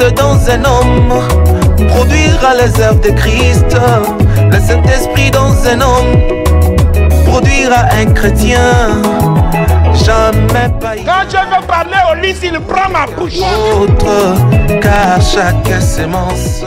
dans un homme produira les œuvres de Christ. Le Saint-Esprit dans un homme produira un chrétien. Jamais pas. Quand je veux parler au lit, il prend ma bouche. Autre qu'à chaque sémence.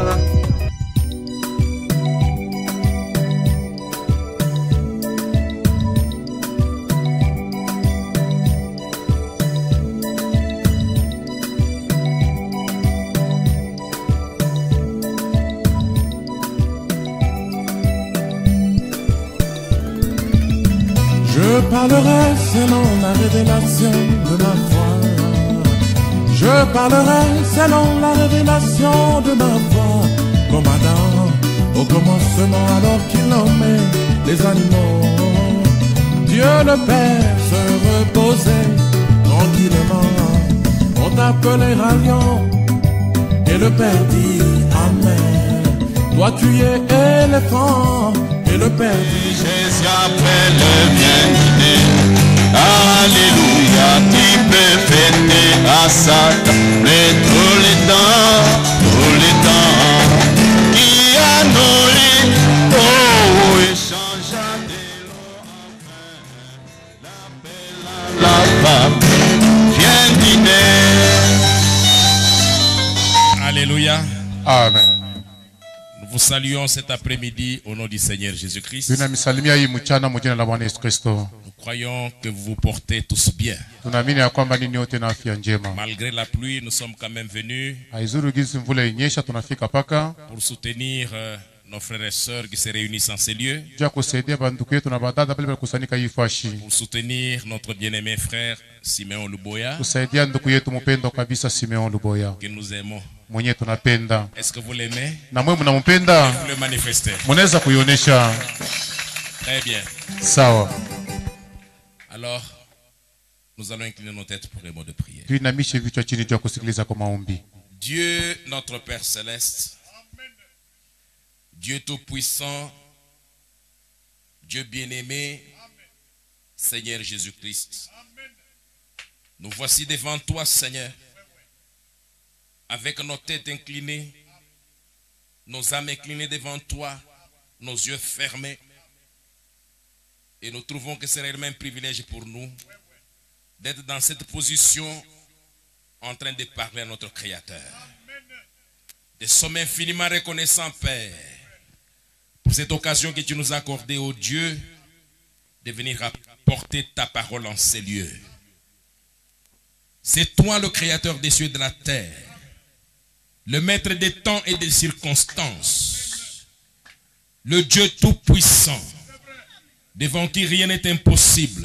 Je parlerai selon la révélation de ma foi. Je parlerai selon la révélation de ma foi. Comme Adam, au commencement, alors qu'il nommait les animaux. Dieu le Père se reposait tranquillement. On t'appelait ralliant, et le Père dit Amen. Toi tu es éléphant, et le Père dit Jésus après le bien-aimé. Alléluia, tu peux fêter à Satan, mais tous les temps, qui a nourri, oh, échangea de l'eau, enfin, l'appela la femme, viens dîner. Alléluia. Amen. Nous vous saluons cet après-midi au nom du Seigneur Jésus-Christ. Tunamsalimia hii mchana mjina la Bwana Yesu Kristo. Nous croyons que vous vous portez tous bien. Tunaamini ya kwamba ninyi wote na afya njema. Malgré la pluie, nous sommes quand même venus Haizuru gizi mvula inyesha tunafika paka pour soutenir nos frères et sœurs qui se réunissent en ces lieux, juu kusaidia banduku yetu na badada pale kusanyika hii fashi. pour soutenir notre bien-aimé frère Simeon Luboya, Kusaidia ndugu yetu mpendo kabisa Simeon Luboya. que nous aimons. Mwenye tunapenda. Est-ce que vous l'aimez? Na mwe mnampenda? Vous le manifestez. Mnaweza kuionyesha. Très bien. Sawa. Alors, nous allons incliner nos têtes pour les mots de prière. Tuinamishe vichwa chini juu kusikiliza kwa maombi. Dieu, notre Père Céleste, Dieu Tout-Puissant, Dieu bien-aimé, Seigneur Jésus-Christ, nous voici devant toi, Seigneur, avec nos têtes inclinées, nos âmes inclinées devant toi, nos yeux fermés, et nous trouvons que c'est réellement un privilège pour nous d'être dans cette position en train de parler à notre Créateur. Nous sommes infiniment reconnaissants, Père, pour cette occasion que tu nous as accordée, ô Dieu, de venir apporter ta parole en ces lieux. C'est toi le Créateur des cieux et de la terre, le maître des temps et des circonstances, le Dieu tout-puissant, devant qui rien n'est impossible.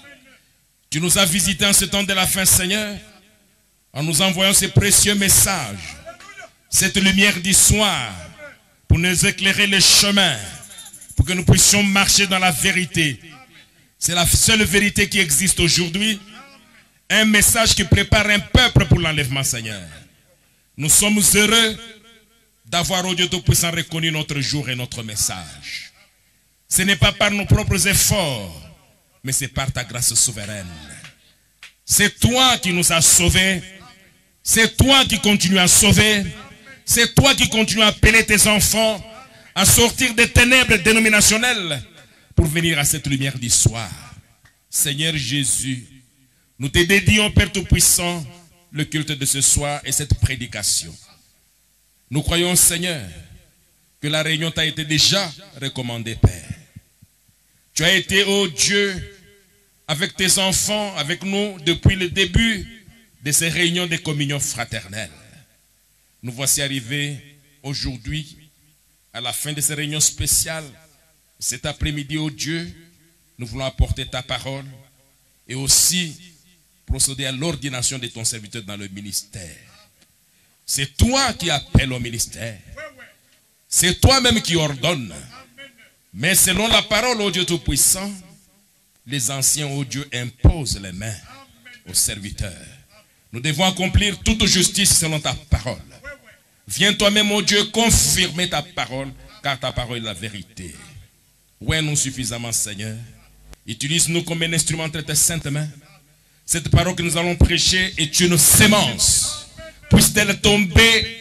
Tu nous as visités en ce temps de la fin, Seigneur, en nous envoyant ces précieux messages, cette lumière du soir, pour nous éclairer le chemin, pour que nous puissions marcher dans la vérité. C'est la seule vérité qui existe aujourd'hui. Un message qui prépare un peuple pour l'enlèvement, Seigneur. Nous sommes heureux d'avoir, au Dieu Tout-Puissant, reconnu notre jour et notre message. Ce n'est pas par nos propres efforts, mais c'est par ta grâce souveraine. C'est toi qui nous as sauvés. C'est toi qui continues à sauver. C'est toi qui continues à appeler tes enfants à sortir des ténèbres dénominationnelles pour venir à cette lumière du soir. Seigneur Jésus, nous te dédions, Père Tout-Puissant, le culte de ce soir et cette prédication. Nous croyons, Seigneur, que la réunion t'a été déjà recommandée, Père. Tu as été, ô Dieu, avec tes enfants, avec nous, depuis le début de ces réunions de communion fraternelle. Nous voici arrivés aujourd'hui, à la fin de ces réunions spéciales. Cet après-midi, ô Dieu, nous voulons apporter ta parole et aussi procéder à l'ordination de ton serviteur dans le ministère. C'est toi qui appelles au ministère. C'est toi-même qui ordonne. Mais selon la parole, ô Dieu Tout-Puissant, les anciens, ô Dieu, imposent les mains aux serviteurs. Nous devons accomplir toute justice selon ta parole. Viens toi-même, ô Dieu, confirmer ta parole, car ta parole est la vérité. Ouais-nous suffisamment, Seigneur. Utilise-nous comme un instrument entre tes saintes mains. Cette parole que nous allons prêcher est une sémence. Puisse-t-elle tomber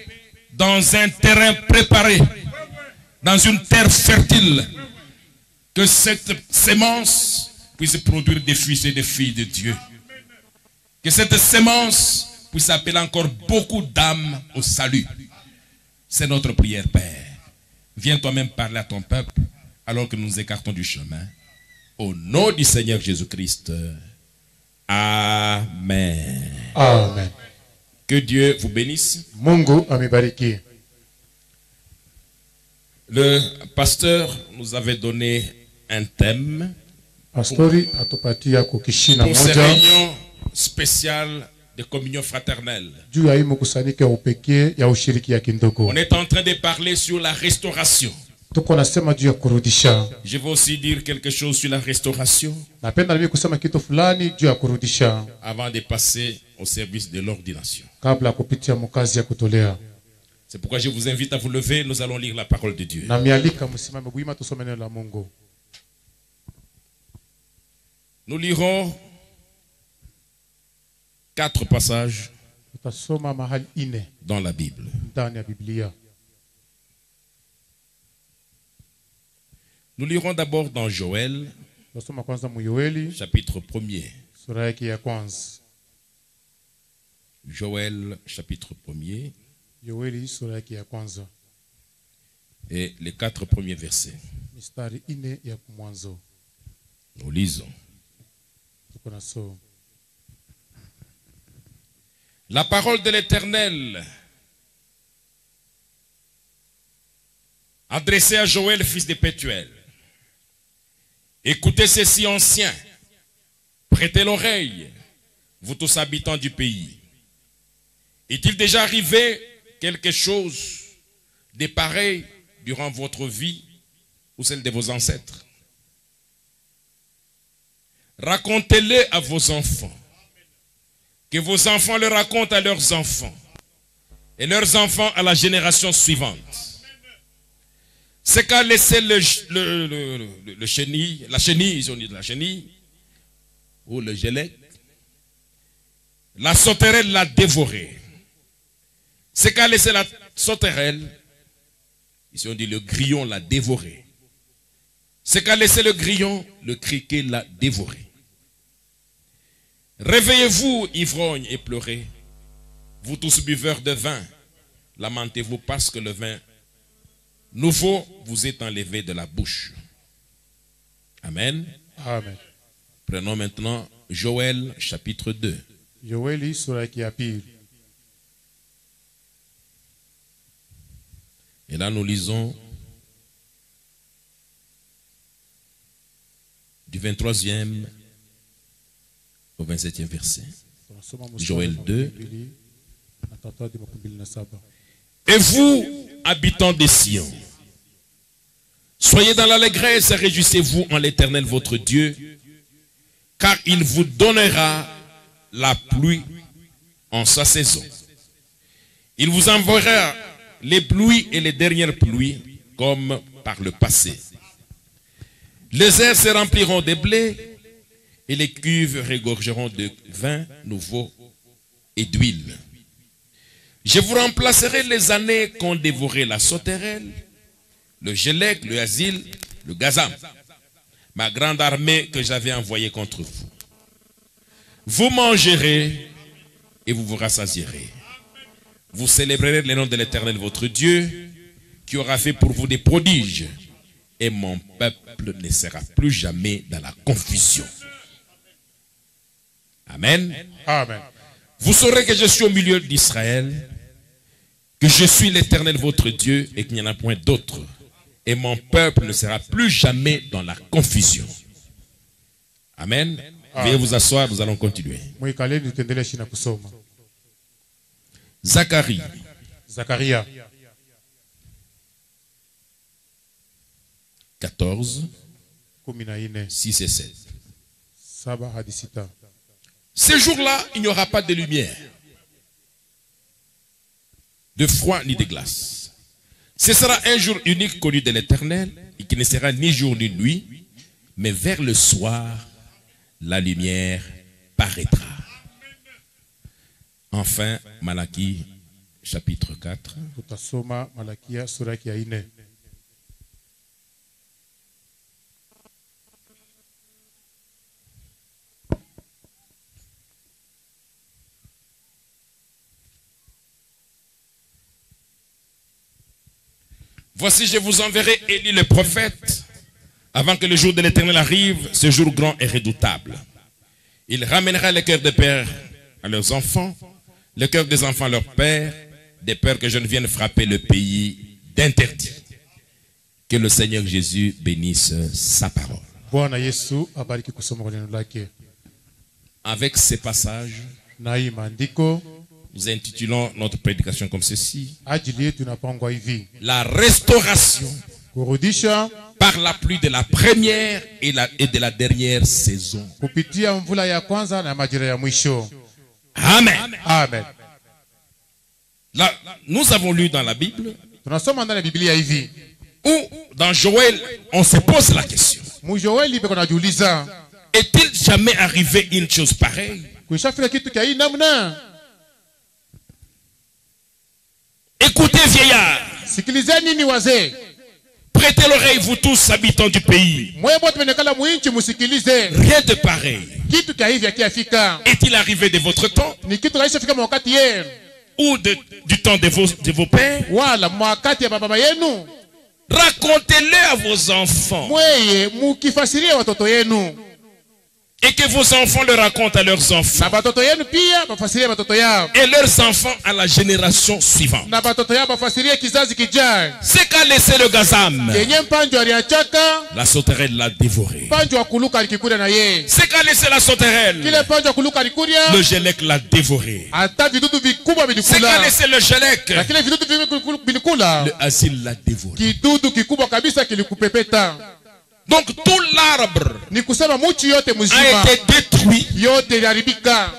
dans un terrain préparé, dans une terre fertile, que cette sémence puisse produire des fils et des filles de Dieu. Que cette sémence puisse appeler encore beaucoup d'âmes au salut. C'est notre prière, Père. Viens toi-même parler à ton peuple alors que nous nous écartons du chemin. Au nom du Seigneur Jésus-Christ. Amen. Amen. Que Dieu vous bénisse. Mungu amebariki. Le pasteur nous avait donné un thème Pastori atupatia kukishina pour ces moja réunions spéciales de communion fraternelle. juu ya hii mkusanyiko ya upekee ya ushiriki ya kindugu. On est en train de parler sur la restauration. Tuko nasema juu ya kurudisha. Je vais aussi dire quelque chose sur la restauration Napenda mimi kusema kitu fulani juu ya kurudisha avant de passer au service de l'ordination. kabla ya kupitia mkazi ya kutolea. C'est pourquoi je vous invite à vous lever, nous allons lire la parole de Dieu. Na mialika msimame bwima tusome neno la Mungu. Nous lirons 4 passages Tutasoma mahali ine dans la Bible. ndani ya Biblia. Nous lirons d'abord dans Joël, Tutasoma kwanza mu Yoeli chapitre 1er. sura yake ya kwanza. Joël, chapitre 1er, Yoeli sura yake ya kwanza. et les 4 premiers versets. Mistari ine ya kumwanzo. Nous lisons. Tuko na so. La parole de l'Éternel adressée à Joël, fils de Pétuel. Écoutez ceci, anciens. Prêtez l'oreille, vous tous habitants du pays. Est-il déjà arrivé quelque chose de pareil durant votre vie ou celle de vos ancêtres? Racontez-le à vos enfants. Que vos enfants le racontent à leurs enfants. Et leurs enfants à la génération suivante. C'est qu'a laissé le chenille, la chenille, ils ont dit la chenille, ou le gélec. La sauterelle l'a dévoré. C'est qu'a laissé la sauterelle, ils ont dit le grillon l'a dévoré. C'est qu'a laissé le grillon, le criquet l'a dévoré. Réveillez-vous, ivrognes, et pleurez. Vous tous buveurs de vin, lamentez-vous parce que le vin nouveau vous est enlevé de la bouche. Amen. Amen. Prenons maintenant Joël chapitre 2. Yoeli sura yake ya pili. Et là nous lisons du 23e au 27e verset. Tunasoma Joël 2. na tatu hadi 27. Et vous, habitants de Sion, soyez dans l'allégresse et réjouissez-vous en l'Éternel votre Dieu, car il vous donnera la pluie en sa saison. Il vous enverra les pluies et les dernières pluies comme par le passé. Les airs se rempliront de blé et les cuves regorgeront de vin nouveau et d'huile. Je vous remplacerai les années qu'ont dévoré la sauterelle, le gélec, le asile, le gazam, ma grande armée que j'avais envoyée contre vous. Vous mangerez et vous vous rassasierez. Vous célébrerez le nom de l'Éternel votre Dieu, qui aura fait pour vous des prodiges, et mon peuple ne sera plus jamais dans la confusion. Amen. Amen. Vous saurez que je suis au milieu d'Israël, que je suis l'Éternel votre Dieu et qu'il n'y en a point d'autre. Et mon peuple ne sera plus jamais dans la confusion. Amen. Veuillez vous asseoir, nous allons continuer. Mwikaleni tuendelee shina kusoma. Zacharie, Zakaria 14, 14 6 et 7. 7 hadi 6. Ce jour-là, il n'y aura pas de lumière, de froid ni de glace. Ce sera un jour unique connu de l'Éternel et qui ne sera ni jour ni nuit, mais vers le soir, la lumière paraîtra. Enfin, Malachie, chapitre 4. Tutasoma Malakia sura ya 4. Voici, je vous enverrai Élie le prophète, avant que le jour de l'Éternel arrive, ce jour grand et redoutable. Il ramènera le cœur des pères à leurs enfants, le cœur des enfants à leurs pères, des peurs que je ne vienne frapper le pays d'interdit. Que le Seigneur Jésus bénisse sa parole. Bwana Yesu abariki kusoma kwa neno lake. Avec ces passages, Na hii maandiko nous intitulons notre prédication comme ceci: ajili yetu inapangwa hivi: la restauration kurudisha par la pluie de la première et de la dernière saison. kupitia mvula ya kwanza na majira ya mwisho. Amen. Amen. Là, nous avons lu dans la Bible, Tunasoma ndani ya Biblia hivi, où dans Joël, on se pose la question: Mujoeli beko najiuliza, est-il jamais arrivé une chose pareille? kuishafika kitu kia hii namna? Écoutez, vieillards, Sikilizeni ni wazee, prêtez l'oreille, vous tous habitants du pays. mwe bote menekala muinchi musikilize. Rien de pareil Kitu kia hivi akiafika est-il arrivé de votre temps ni kitu kaishafika mwakati yenu ou du temps de vos pères? wala mwakati ya baba yenu. Racontez-le à vos enfants Mweye mukifasiria watoto yenu et que vos enfants le racontent à leurs enfants na batoto yenu pia bafasirie batoto yao et leurs enfants à la génération suivante. na batoto yao bafasirie kizazi kijayo. C'est qu'a laissé le gazam, Yenye mpanjo aliachaka, la sauterelle l'a dévoré. mpanjo wa kuluka alikuria na ye. C'est qu'a laissé la sauterelle, Kile mpanjo wa kuluka alikuria, le gelec l'a dévoré. hata vidudu vikubwa C'est qu'a vilikula. laissé le gelec, Na kile vidudu vilikula, le asile l'a dévoré. kidudu kikubwa kabisa kilikupepeta. Donc tout l'arbre Ni kusema muchi yote a mzima été détruit yote iliharibika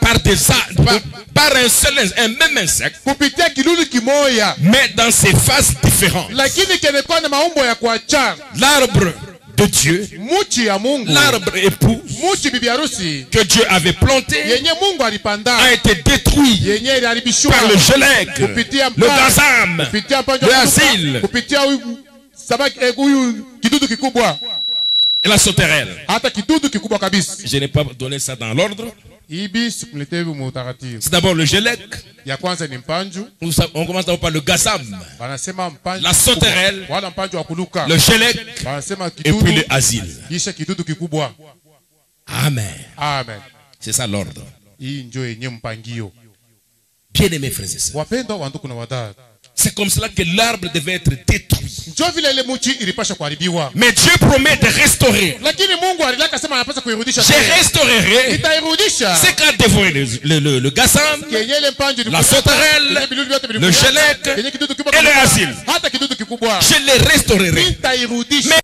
par un même insecte, kupitia kidudu kimoya, mais dans ses phases différentes. lakini kenekuwa na maumbo ya kuacha. L'arbre de Dieu, Muchi ya Mungu, l'arbre épouse muchi bibi harusi que Dieu avait planté, yenye Mungu alipanda, a été détruit yenye iliharibishwa par le gelec, kupitia le gazam, kupitia mpanjo le wa kuluka, asile kupitia huyu samaki huyu kidudu kikubwa, et la sauterelle. hata kidudu kikubwa kabisa. Je n'ai pas donné ça dans l'ordre. Ibi sikulete mutaratibu. C'est d'abord le gelec. Ya kwanza ni mpanju, On commence d'abord par le gazam, wanasema mpanju la sauterelle, wala mpanju wa kuluka, le gelec wanasema et puis kidudu le asile. kisha kidudu kikubwa. Amen. Amen. C'est ça l'ordre. Hii ndio yenye mpangio. Bien-aimés frères et sœurs, Wapendwa wanduku na wadada, c'est comme cela que l'arbre devait être détruit. ndio vile ile muchi ilipasha kuharibiwa, Mais Dieu promet de restaurer. lakini Mungu alilaka sema anapaswa kuirudisha Je tena. restaurerai Nitairudisha ce qu'a dévoré le gazam, kenye ile mpanju la sauterelle, kenye vidudu vyote le vilikuwa, gelec kenye kidudu kikubwa et le kabisa, asile. hata kidudu kikubwa Je les restaurerai. nitairudisha. Mais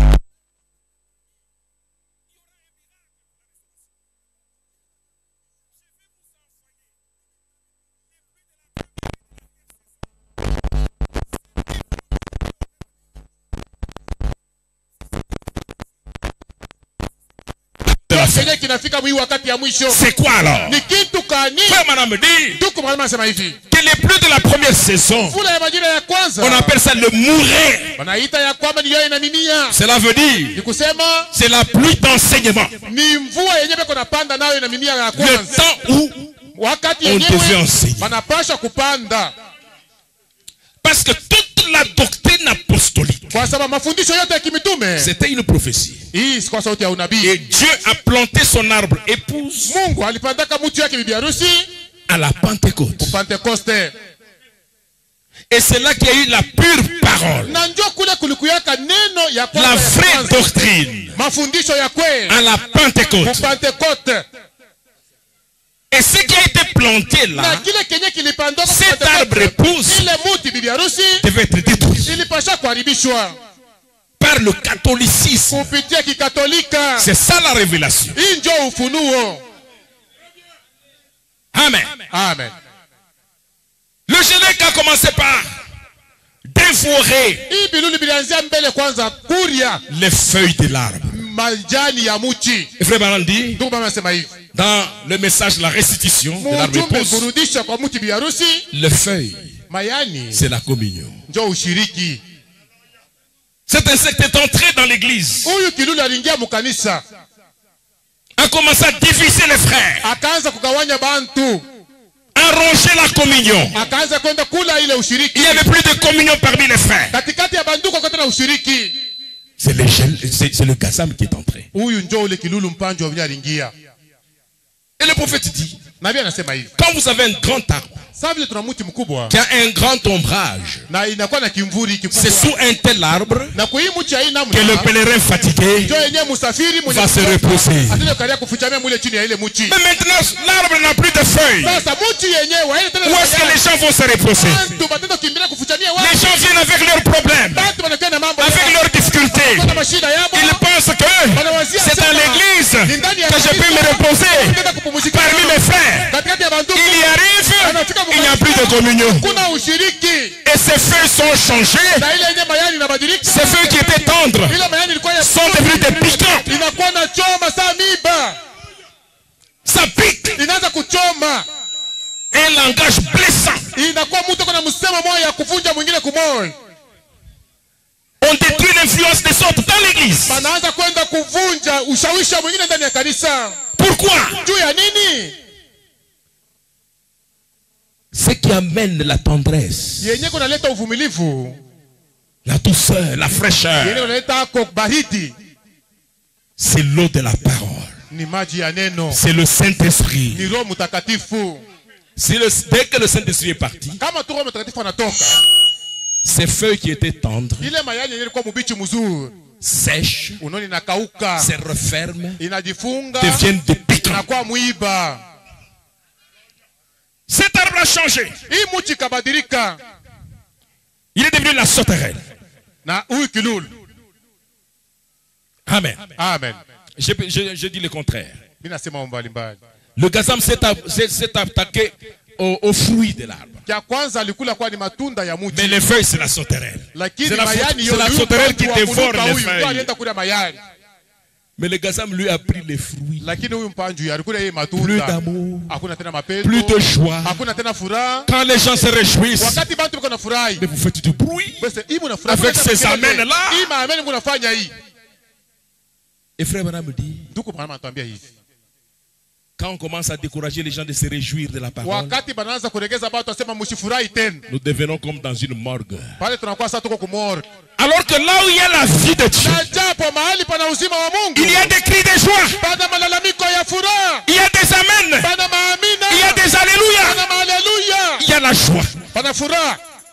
Kenye kinafika mwi wakati ya mwisho c'est quoi alors? ni kitu kani? Frère Madame me dit Tuko mwalimu anasema hivi, que les pluies de la première saison, mvula ya majira ya kwanza on appelle ça le mouret. wanaita ya kwamba ni yeye inamimia. Cela veut dire Ni kusema c'est la pluie d'enseignement. ni mvua yenyewe beko napanda nayo inamimia ya Le kwanza, temps où wakati on devait yenyewe enseigner. wanapasha kupanda, Parce que toute la doctrine apostolique, kwa sababu mafundisho yote ya kimitume c'était une prophétie. hii si kwa sauti ya unabii. Et Dieu a planté son arbre épouse Mungu alipandaka mtu yake bibi harusi à la Pentecôte. Pentekoste, Et c'est là qu'il y a eu la pure parole, na njoo kule kulikuyaka neno ya la kwanza ya vraie kwanza, doctrine mafundisho ya kweli à la Pentecôte. Pentekoste. Et ce qui a été planté Na là kile kenye kilipandwa kwa cet arbre épouse ile muti bibi harusi devait être détruit ilipasha kuharibishwa par le catholicisme. kupitia kikatolika. C'est ça la révélation. Hii ndio ufunuo. Amen. Amen. Le gelec a commencé par dévorer Hii biluli bilianzia mbele kwanza kuria les feuilles de l'arbre. majani ya muchi. Et frère Baran dit, Ndugu mama anasema hivi, dans le message de la restitution de l'arbre mjumbe épouse, kurudisha kwa muti bibi harusi, les feuilles mayani c'est la communion. njo ushiriki. Cet insecte est entré dans l'église, Huyu kilulu aliingia mukanisa, a commencé à diviser les frères, akaanza kugawanya bantu, a rongé la communion. akaanza kwenda kula ile ushiriki. Il n'y avait plus de communion parmi les frères. Katikati ya banduko kote na ushiriki. C'est le gazam qui est entré. Huyu njo ule kilulu mpanjo wa aliingia. Et le prophète dit, Nabii anasema hivi, quand vous avez un grand arbre sasa vile tuna mti mkubwa qui a un grand ombrage, na inakuwa na kimvuri c'est kikubwa, sous un tel arbre na kwa hii mti ya hii que le namna pèlerin fatigué njo yenyewe musafiri mwenye va se reposer. atende karia kufuchamia mule chini ya ile mti. Mais maintenant, l'arbre n'a plus de feuilles. Sasa mti yenyewe haina tena. Où est-ce que les gens vont se reposer? Bantu batendo kimbilia kufuchamia Les wapi? gens viennent avec leurs problèmes, Bantu wanakuwa na mambo avec leurs difficultés. na mashida yao. Ils pensent que c'est dans l'église que je peux me reposer parmi mes frères. Katikati ya bantu Il y arrive, il n'y a plus de communion. kuna ushiriki. Et ces feux sont changés. Na ile yenyewe mayani inabadilika. Ces feux qui étaient tendres Ile mayani ilikuwa ya sont devenus des piquants. inakuwa na choma saa miba. Ça pique. Inaanza kuchoma. Un langage blessant. Inakuwa mtu kuna msemo moja ya kuvunja mwingine kumoyo. On détruit l'influence des autres dans l'église. Banaanza kwenda kuvunja ushawishi mwingine ndani ya kanisa. Pourquoi? Juu ya nini? Ce qui amène la tendresse, Yenye kunaleta uvumilivu, la douceur, la yenye fraîcheur, kunaleta baridi, c'est l'eau de la parole. ni maji ya neno, C'est le Saint-Esprit. ni Roho Mtakatifu. Dès que le Saint-Esprit est parti, Kama tu Roho Mtakatifu anatoka, ces feuilles qui étaient tendres ile mayani yenye ilikuwa mbichi mzuri, sèchent, unaona inakauka, se referment, inajifunga, deviennent des piquants. inakuwa mwiba. Cet arbre a changé. Hii mti kabadilika Il est devenu la sauterelle. na huyu kilulu. Amen. Amen. Je dis le contraire. Mimi nasema mbali mbali. Le gazam s'est attaqué aux fruits de l'arbre. Kia kwanza alikula kwa ni matunda ya mti. Mais les feuilles, c'est la sauterelle. Lakini C'est la mayani sauterelle qui dévore les feuilles. alienda kula mayani. Mais le gazam lui a pris les fruits. Lakini huyu mpanju alikula yeye Plus matunda. d'amour, Hakuna tena mapendo. plus de joie. Hakuna tena furaha. Quand les gens se réjouissent, Wakati bantu biko na furahi. mais vous faites du bruit. Basi hii mnafurahi. Avec ces amens-là. Hii maameni mnafanya hii. Et frère Branham me dit, Ndugu Branham anatuambia hivi. quand on commence à décourager les gens de se réjouir de la parole, Wakati banaanza kuregeza watu wasema msifurahi tena. nous devenons comme dans une morgue. Pale tunakuwa sasa tuko kumor. Alors que là où il y a la vie de Dieu, Na japo mahali pana uzima wa Mungu. il y a des cris de joie, Pana malalamiko ya furaha. il y a des amens, Pana maamina. il y a des alléluia, Pana haleluya. il y a la joie. Pana furaha.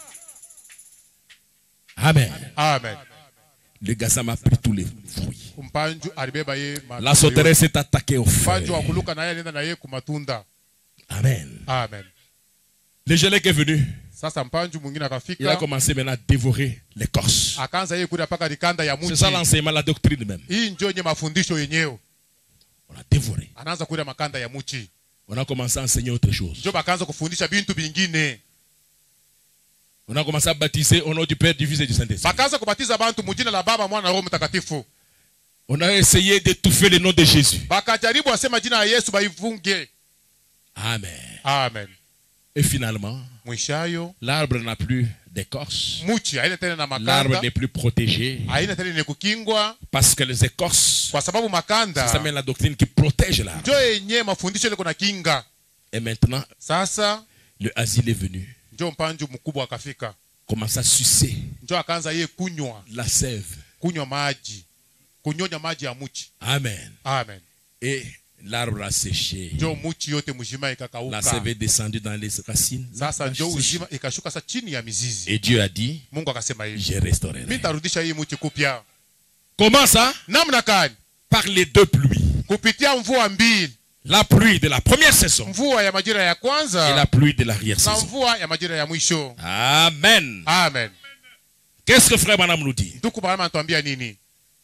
Amen. Amen. Le gazam a pris tous les fruits. Mpanju alibeba yeye La sauterelle s'est attaquée aux feuilles. mpanju wa kuluka na yeye alienda na yeye kumatunda. Amen. Amen. Le gelec est venu. Sasa mpanju mwingine Il a akafika. commencé maintenant à dévorer l'écorce. Akaanza yeye kula paka likanda ya C'est mti. ça l'enseignement, la doctrine même. Hii ndio nye mafundisho yenyewe. On a dévoré. Anaanza kula makanda ya mti. On a commencé à enseigner autre chose. Ndio bakaanza kufundisha bintu vingine. On a commencé à baptiser au nom du Père, du Fils et du Saint-Esprit. Bakaanza kubatiza bantu mjina la Baba, Mwana na Roho Mtakatifu. On a essayé d'étouffer le nom de Jésus. Bakajaribu asema jina la Yesu baivunge. Amen. Amen. Et finalement, Mwishayo l'arbre n'a plus d'écorce. mti haina tena na L'arbre makanda. n'est plus protégé. Haina tena ni kukingwa Parce que les écorces, kwa sababu c'est makanda ça même la doctrine qui protège l'arbre. ndio yenyewe mafundisho ile kuna kinga. Et maintenant, Sasa le asile est venu. ndio mpanju mkubwa akafika. Commence à sucer Ndio akaanza yeye kunywa la sève. maji. Kunyonya maji ya mti. Amen. Amen. Et l'arbre a séché. Ndio mti yote mzima La ikakauka. sève est descendue dans les racines. Sasa ndio uzima ikashuka sasa chini ya mizizi. Et Dieu a dit, Mungu akasema hivi, je restaurerai. mimi nitarudisha hii mti kupya. Comment ça? Namna gani? Par les deux pluies. Kupitia mvua mbili. La pluie de la première saison Mvua ya majira ya et kwanza la pluie de na l'arrière-saison. mvua ya majira ya mwisho. Amen. Amen. Qu'est-ce que frère Branham nous dit? Ndugu Branham anatuambia nini?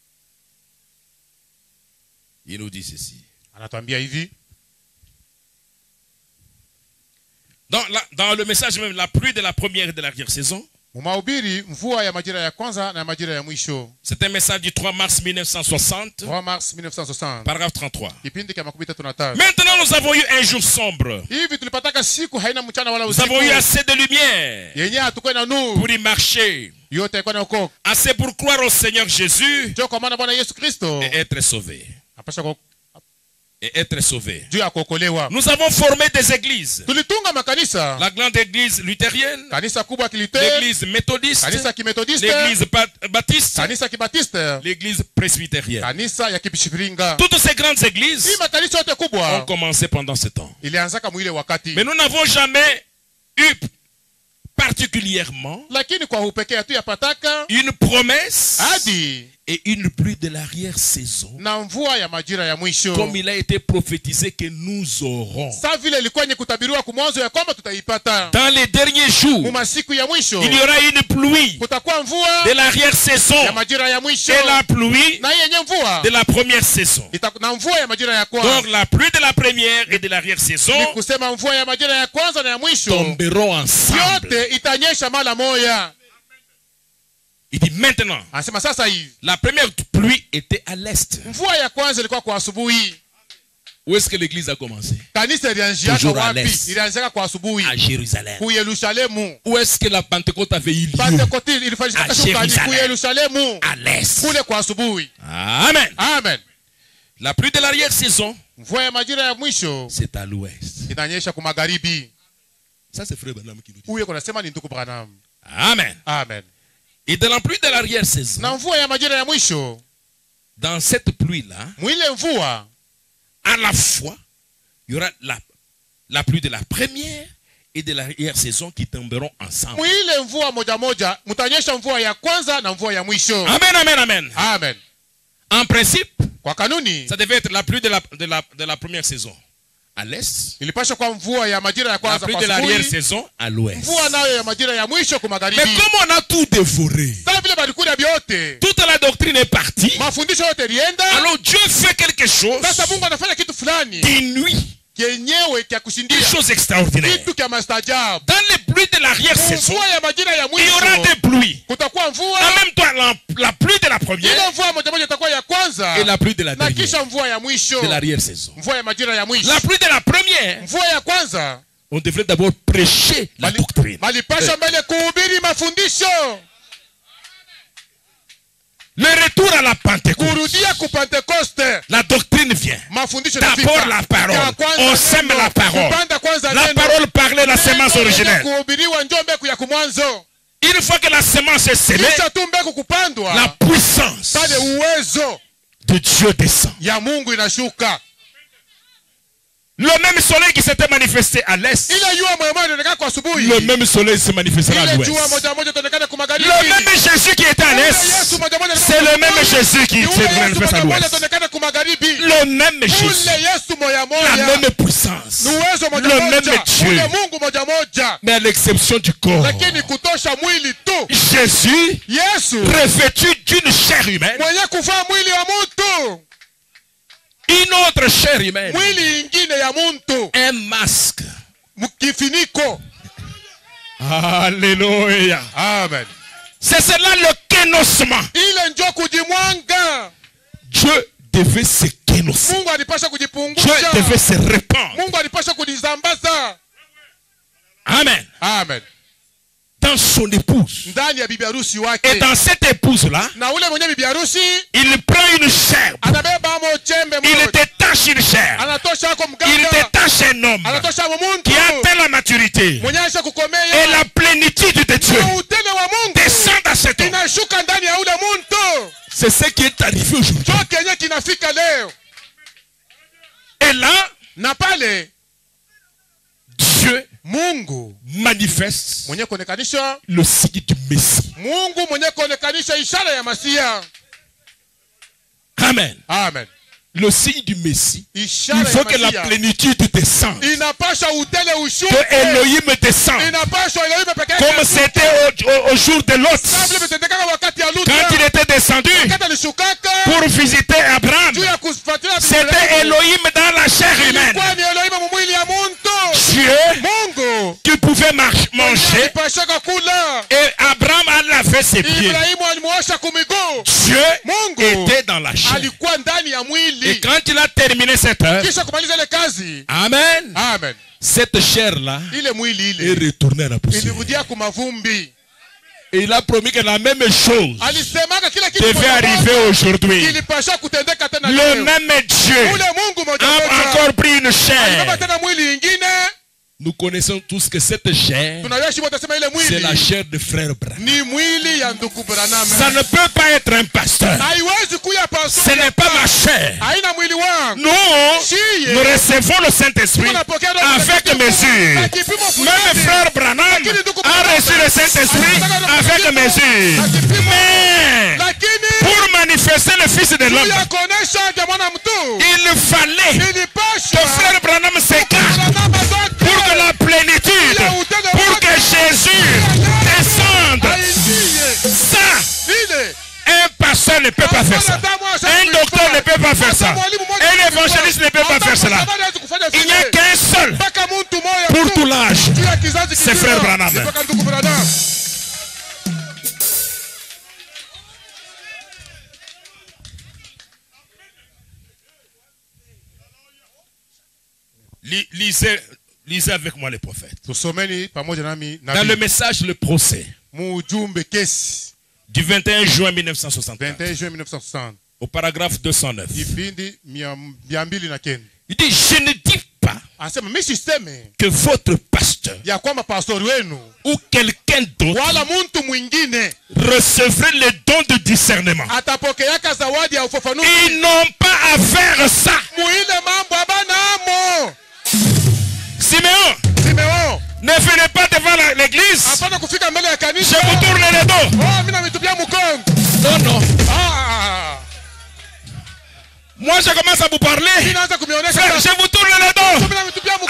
Il nous dit ceci. Anatuambia hivi. Dans le message même, la pluie de la première et de l'arrière-saison Mumahubiri mvua ya majira ya kwanza na majira ya mwisho. C'est un message du 3 mars 1960. 3 mars 1960. Paragraphe 33. Kipindi cha 33. Maintenant nous avons eu un jour sombre. Hivi tulipataka siku haina mchana wala Nous usiku. avons eu assez de lumière Yenye hatukuwa na nuru. pour y marcher. Yote yalikuwa na okoka. Assez pour croire au Seigneur Jésus Ndio kwa maana Bwana Yesu Kristo et être sauvé. apasha Et être sauvé. juu ya kuokolewa. Nous avons formé des églises. Tulitunga makanisa. La grande église luthérienne, Kanisa kubwa kiliteri, l'église méthodiste, kanisa kimetodiste, l'église baptiste, kanisa kibatiste, l'église presbytérienne. kanisa ya kibishiringa. Toutes ces grandes églises Hii makanisa yote ont kubwa commencé pendant ce temps. ilianzaka mwile wakati. Mais nous n'avons jamais eu particulièrement Lakini kwa upekee tu yapataka une promesse hadi et une pluie de l'arrière-saison, na mvua ya majira ya mwisho. comme il a été prophétisé que nous aurons. Sa vile ilikuwa yenye kutabiriwa kumwanzo ya kwamba tutaipata. Dans les derniers jours, Mumasiku ya mwisho il y aura une pluie kutakuwa mvua de l'arrière-saison ya majira ya mwisho et la pluie na yenye mvua de la première saison. na mvua ya majira ya Donc kwanza. la pluie de la première et de Ni l'arrière-saison kusema mvua ya majira ya kwanza na ya mwisho tomberont ensemble. yote itanyesha mara moja. Il dit maintenant, Anasema sasa hivi la première pluie était à l'est. mvua ya kwanza ilikuwa kwa asubuhi. Où est-ce que l'église a commencé? Kanisa ilianzia Toujours à wapi? l'est. Ilianzia kwa asubuhi À Jérusalem. ku Yerusalemu. Où est-ce que la Pentecôte avait eu lieu? Pentekoste ilifanyika À shukani Jérusalem. ku Yerusalemu À l'est. kule kwa asubuhi. Amen. Amen. La pluie de l'arrière-saison, Mvua ya majira ya mwisho c'est à l'ouest. inanyesha ku magharibi. Ça, c'est frère Branham qui nous dit. Huyo kunasema ni ndugu Branham. Amen. Amen. Et dans la pluie de l'arrière-saison, Na mvua ya majira ya mwisho, dans cette pluie-là, mwile mvua à la fois, il y aura la pluie de la première et de l'arrière-saison qui tomberont ensemble. mwile mvua moja moja mutanyesha mvua ya kwanza na mvua ya mwisho. Amen, amen, amen. Amen. En principe, Kwa kanuni ça devait être la pluie de la première saison à l'est, ilipasha kwa mvua ya majira ya la kwanza pluie kwa de asubuhi, l'arrière-saison à l'ouest. mvua nayo ya majira ya mwisho ku magharibi. Mais comme on a tout dévoré, Sasa vile balikuja vyote, toute la doctrine est partie, mafundisho yote lienda. alors Dieu fait quelque chose Sasa Mungu anafanya kitu fulani d'inouï, kenyewe kya une kushindia, chose extraordinaire. kitu kya maajabu. Dans les pluies de l'arrière-saison, Mvua ya majira ya il y aura mwisho des pluies. kutakuwa En mvua, même temps, la pluie de la ile première mvua moja moja itakuwa ya kwanza et la pluie de la na dernière, kisha mvua ya mwisho, de l'arrière-saison. mvua ya majira ya mwisho. La pluie de la première, Mvua ya kwanza on devrait d'abord prêcher la doctrine. malipasha mbele kuhubiri mafundisho, Le retour à la Pentecôte, kurudia ku Pentekoste, la doctrine vient. mafundisho D'abord yanafika. la parole. Ya kwanza On sème neno. la parole. Kupanda kwanza La neno. parole parlait la semence Neno originelle. lenye kuhubiriwa ndio mbegu ya kumwanzo. Une fois que la semence est semée, Kisha tu mbegu kupandwa, la puissance pale uwezo de Dieu descend. ya Mungu inashuka. Le même soleil qui s'était manifesté à l'est, Ile jua moja moja inaonekana kwa asubuhi. le même soleil se manifestera à Ile l'ouest. jua moja moja inaonekana kwa magharibi. Le même Jésus qui était à l'est, c'est le même Jésus qui se manifeste à l'ouest. Le même Jésus, la même puissance, le même Dieu, mais à l'exception du corps. Lakini kutosha mwili tu. Jésus, Yesu revêtu d'une chair humaine, mwenye kuvaa mwili wa mtu, une autre chair humaine, mwili ingine ya mtu, un masque. kifiniko. Alléluia. Amen. C'est cela le kénossement. Ile njo kujimwanga. Dieu devait se kénosser. Mungu alipasha Dieu kujipungusha. devait se répandre. Mungu alipasha kujizambaza. Amen. Amen. Dans son épouse. Ndani ya bibi harusi wake. Et dans cette épouse-là, Na ule mwenye bibi harusi il prend une chair. anabeba mo chembe Il moja. détache une chair. Anatosha ako Il mganga. détache un homme Anatosha mo muntu. qui atteint la maturité. Mwenye aisha Et kukomea. la plénitude de Dieu Na utele wa Mungu descend à cet homme. inashuka ndani ya ule muntu. C'est ce qui est arrivé aujourd'hui. Cho kenye kinafika leo. Et là, Na pale Dieu Mungu manifeste mwenye kuonekanisha, le signe du Messie. Mungu mwenye kuonekanisha ishara ya Masia. Amen. Amen. Le signe du Messie. Il Ishara faut ya que la Masia plénitude descende. inapasha utele ushuke. Que Elohim descende. Inapasha Elohim peke yake. Comme c'était au jour de Lot. Kabla imetendeka wakati ya Lutu. Quand il était descendu Wakati alishukaka pour visiter Abraham. juu ya kufuatilia C'était Elohim dans la chair humaine. Ilikuwa ni Elohim mwili ya muntu. Dieu Mungu qui pouvait manger. alipashaka kula. Et Abraham lavé ses pieds. Ibrahimu alimuosha kumiguu. Dieu Mungu était dans la chair. alikuwa ndani ya Et mwili. quand il a terminé cette œuvre, Kisha kumaliza ile kazi. amen, Amen. cette chair-là Ile mwili est ile retournée à la poussière. ilirudia kumavumbi. Et il a promis que la même chose Alisemaka kila kitu devait arriver aujourd'hui. kilipasha kutendeka tena Le leo. même Dieu Ule Mungu moja a moja encore pris une alibeba chair. tena mwili ingine. Nous connaissons tous que cette chair, Tunajua shimo tasema ile c'est la mwili chair de frère Branham. ni mwili ya ndugu Branham. Ça ne peut pas être un pasteur. Haiwezi kuya Ce pastor. n'est pas ma chair. Haina mwili wangu. Nous recevons le Saint-Esprit avec mesure. Même frère Branham a reçu le Saint-Esprit avec mesure. Mais pour manifester le Fils de l'homme, il fallait que frère Branham s'écarte pour que la plénitude, pour que Jésus descende. Ça, un pasteur ne peut pas faire ça. Un docteur ne peut pas faire ça. Un évangéliste ne peut pas faire cela. Il n'y a qu'un seul pour tout l'âge. C'est frère Branham. Lisez avec moi les prophètes. Dans le message, le procès du 21 juin 1960, au paragraphe 209, il dit, je ne dis pas que votre pasteur ou quelqu'un d'autre recevrait le don de discernement. Ils n'ont pas à faire ça. Siméon, ne venez pas devant l'église. Je vous tourne le dos. Non. Moi je commence à vous parler. Frère, je vous tourne le dos.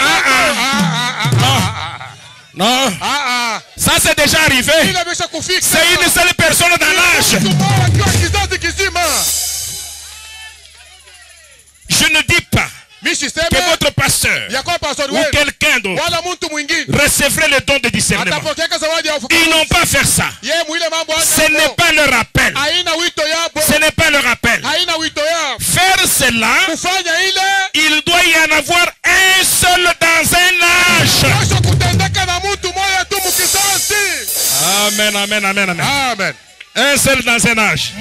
Non. Ça c'est déjà arrivé. C'est une seule personne dans l'âge. Je ne dis pas que votre pasteur ou quelqu'un d'autre recevrait le don de discernement. Ils n'ont pas fait ça. Ce n'est pas leur appel. Ce n'est pas leur appel. Faire cela, il doit y en avoir un seul dans un âge. Amen. Un seul dans un âge.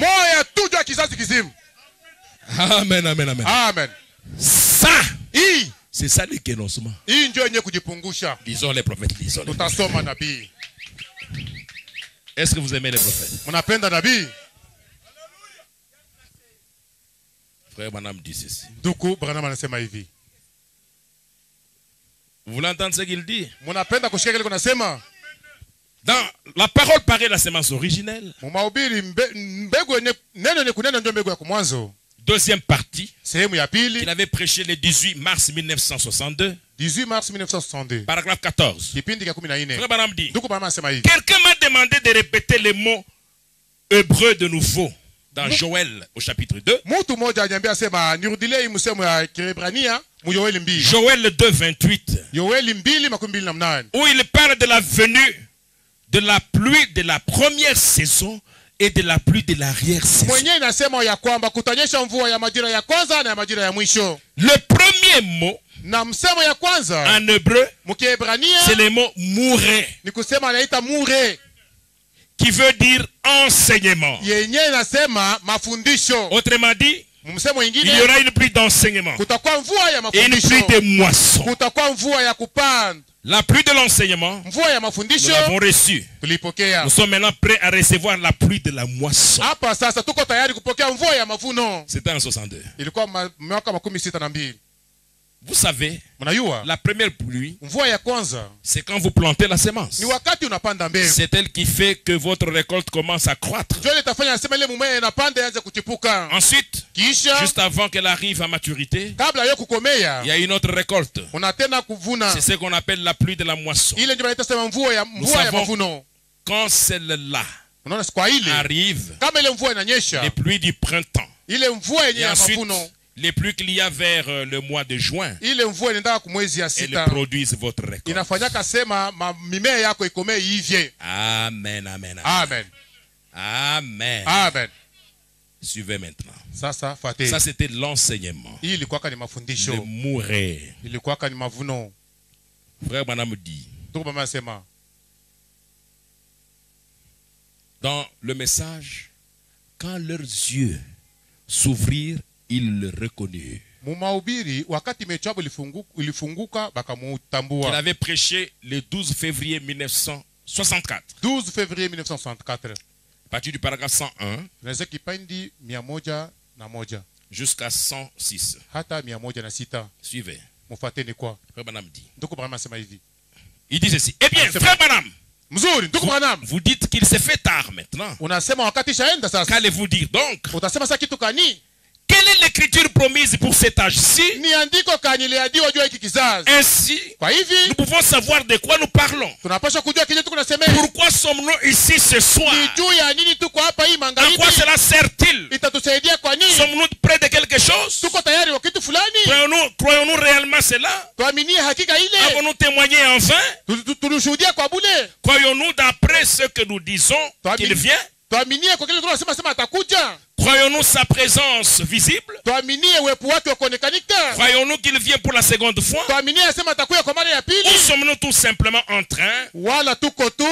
Amen. Ça, c'est ça le kénoncement. Disons les prophètes. Est-ce que vous aimez les prophètes? Frère Branham dit ceci. Vous voulez entendre ce qu'il dit? Dans la parole paraît la sémence originelle. Deuxième partie, qu'il avait prêché le 18 mars 1962. Paragraphe 14. Frère Branham dit, quelqu'un m'a demandé de répéter les mots hébreux de nouveau dans Joël au chapitre 2. Joël 2, 28. Où il parle de la venue de la pluie de la première saison et de la pluie de l'arrière-saison. Le premier mot en hébreu, c'est le mot mouré, qui veut dire enseignement. Autrement dit, il y aura une pluie d'enseignement et une pluie de moisson. La pluie de l'enseignement, nous l'avons reçue. Nous sommes maintenant prêts à recevoir la pluie de la moisson. C'était en 62. Vous savez, la première pluie, c'est quand vous plantez la semence. C'est elle qui fait que votre récolte commence à croître. Ensuite, juste avant qu'elle arrive à maturité, il y a une autre récolte. C'est ce qu'on appelle la pluie de la moisson. Nous savons quand celle-là arrive, les pluies du printemps, et ensuite les pluies qu'il y a vers le mois de juin, elles produisent votre récolte. Amen. Amen. Amen. Suivez maintenant. Sasa fuateni. Ça, c'était l'enseignement. Hii ilikuwa ni mafundisho. Le mourir. Ilikuwa ni mavuno. Frère Branham dit, Ndugu mama sema, dans le message, quand leurs yeux s'ouvrirent, ils le reconnurent. Mumahubiri wakati macho yao ilifunguka Il bakamutambua. avait prêché le 12 février 1964. 12 février 1964. À partir du paragraphe 101 Tunaweza kipindi 101 jusqu'à 106. hata 106. Suivez. Mufuateni kwa. Frère Branham dit. Ndugu Branham sema hivi. Il dit ceci. Eh bien, frère Branham, Mzuri, ndugu Branham. vous dites qu'il s'est fait tard maintenant. Unasema wakati shaenda sasa. Qu'allez-vous dire donc? Utasema sasa kitu kani? Quelle est l'écriture promise pour cet âge-ci? Ni andiko kani liadiwa juu hiki kizazi. Ainsi, Kwa hivi nous pouvons savoir de quoi nous parlons. tunapaswa kujua kile tuko nasemea. Pourquoi sommes-nous ici ce soir? Ni juu ya nini tuko hapa hii À magharibi? quoi cela sert-il? Itatusaidia kwa nini? Sommes-nous près de quelque chose? Tuko tayari kwa kitu fulani? Croyons-nous réellement cela? Tuaminie hakika ile. Avons-nous témoigné en vain? Tulishuhudia kwa bure. Croyons-nous d'après ce que nous disons qu'il vient? Tuaminie kwa kile tunasema sema atakuja. Croyons-nous sa présence visible? Tuaminie uwepo wake ukonekanika. Croyons-nous qu'il vient pour la seconde fois? Tuaminie asema atakuja kwa mara ya pili. Ou sommes-nous tout simplement en train Wala tuko tu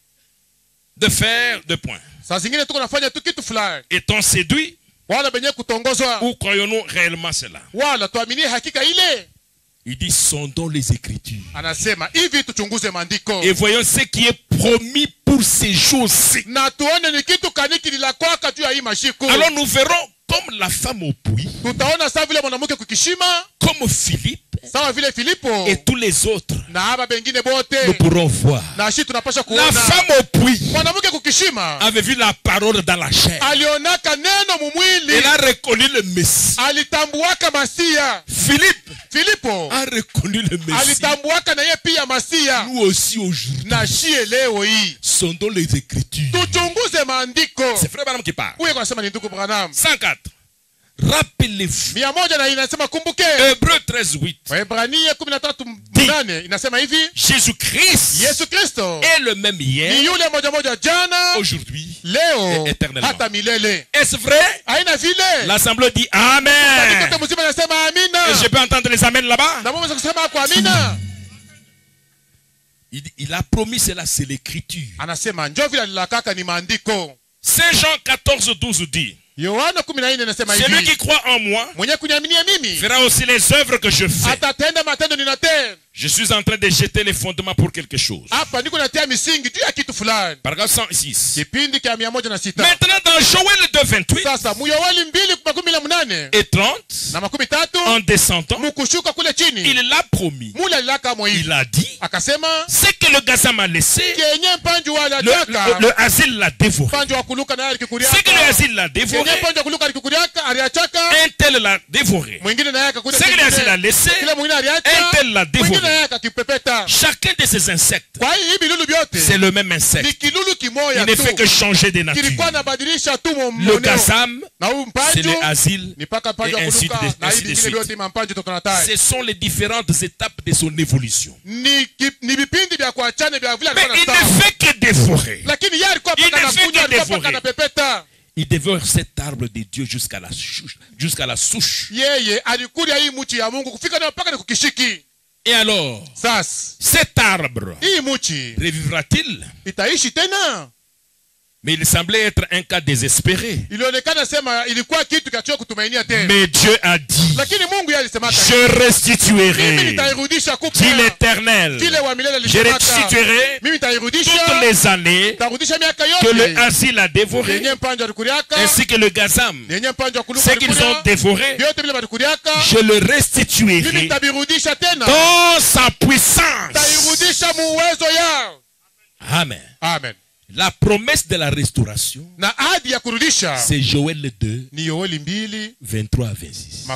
de faire deux points? saa zingine tuko nafanya tu kitu fulani. Est-on séduit? Wala benye kutongozwa. Ou croyons-nous réellement cela? Wala tuaminie hakika ile. Il dit sondons les Écritures Anasema hivi tuchunguze maandiko. et voyons ce qui est promis pour ces jours-ci. Na tuone ni kitu kani kililakwaka juu ya hii mashiku. Alors nous verrons comme la femme au puits, Tutaona sawa vile mwanamke kukishima, comme Philippe sawa vile Filipo et tous les autres. na haba bengine bote. Nous pourrons voir. Na shi tunapasha La kuona. femme au puits Mwanamke kukishima avait vu la parole dans la chair. alionaka neno mumwili. Elle a reconnu le Messie. Alitambuaka Masia. Filipo a reconnu le Messie. alitambuaka na ye pia Masia. Nous aussi aujourd'hui. Na shie leo hii Sondons les Écritures. tuchunguze maandiko. C'est frère Branham qui parle. Huyo anasema ni ndugu Branham. 104. Rappelez-vous. 100 inasema kumbuke. Hébreux 13:8. Waebrania 13:8 inasema hivi. Jésus-Christ Yesu Kristo est le même ni hier, yule moja jana, aujourd'hui leo et éternellement. hata milele. Est-ce vrai? Haina vile. L'assemblée dit Amen. Kote mzima nasema amina. Et je peux entendre les Amen là-bas. Na mweza kusema kwa amina. Il a promis cela, c'est l'écriture. Anasema njoo vile alilakaka ni maandiko. Saint Jean 14:12 dit Yohana 14 inasema celui hivi. qui croit en moi Mwenye kuniaminia mimi fera aussi les œuvres que je fais. atatenda matendo ninatenda. Je suis en train de jeter les fondements pour quelque chose. Hapa niko natia misingi juu ya kitu fulani. Paragraphe 106. Kipindi cha 106. Maintenant dans Joël 2:28 Sasa Yoeli 2:18 et 30, na 13 en descendant, mkushuka kule chini. il l'a promis. Mula alilaka mwa Il hivi. a dit Akasema ce que le gaza m'a laissé, kenye mpanju wala jaka. le asile l'a dévoré. Mpanju wa kuluka na Ce que le alikukuriaka. asile l'a dévoré, Kenye mpanju wa kuluka alikukuriaka aliachaka. un tel l'a dévoré. Mwingine naye akakuja. Ce que le asile a laissé, Kila mwingine aliacha. un tel l'a Mwingine dévoré. naye akakipepeta. Chacun de ces insectes, Kwa hiyo hivi lulu vyote c'est le même insecte. ni kilulu kimoja Il ne fait tu. que changer de nature. Kilikuwa nabadilisha tu Le moneo. gazam, Na huyu c'est mpanju le asile, ni paka mpanju wa et ainsi kuluka de- na ainsi hivi de vingine suite. vyote mampanju tunatai. Ce sont les différentes étapes de son évolution. Ni vipindi vya kuachana vya vile Mais alikuwa il na ne fait que dévorer. lakini yeye alikuwa Il paka ne na fait kunywa, que alikuwa dévorer. paka na pepeta. Il dévore cet arbre de Dieu jusqu'à la souche. Yeye alikulia hii mchi ya Mungu kufika na mpaka ni kukishiki. Et alors, Sasa cet arbre hii mchi revivra-t-il? itaishi tena? Mais il semblait être un cas désespéré. Ilionekana sema ilikuwa kitu kachio kutumainia tena. Mais Dieu a dit, Lakini Mungu yeye alisema je mimi restituerai, nitairudisha kupa. dit l'Éternel. Kile wa milele Je alisema. restituerai Mimi nitairudisha. toutes les années Nitarudisha miaka que le yote. asile a dévoré, Yenye mpanjo alikuriaka. ainsi que le gazam, Yenye mpanjo akuluka ce qu'ils ont dévoré, vyote vile balikuriaka. je le Mimi restituerai nitabirudisha tena. dans sa puissance. Nitairudisha muwezo yao. Amen. Amen. La promesse de la restauration, Na ahadi ya kurudisha c'est Joël 2, ni Yoeli 2 23 à 26.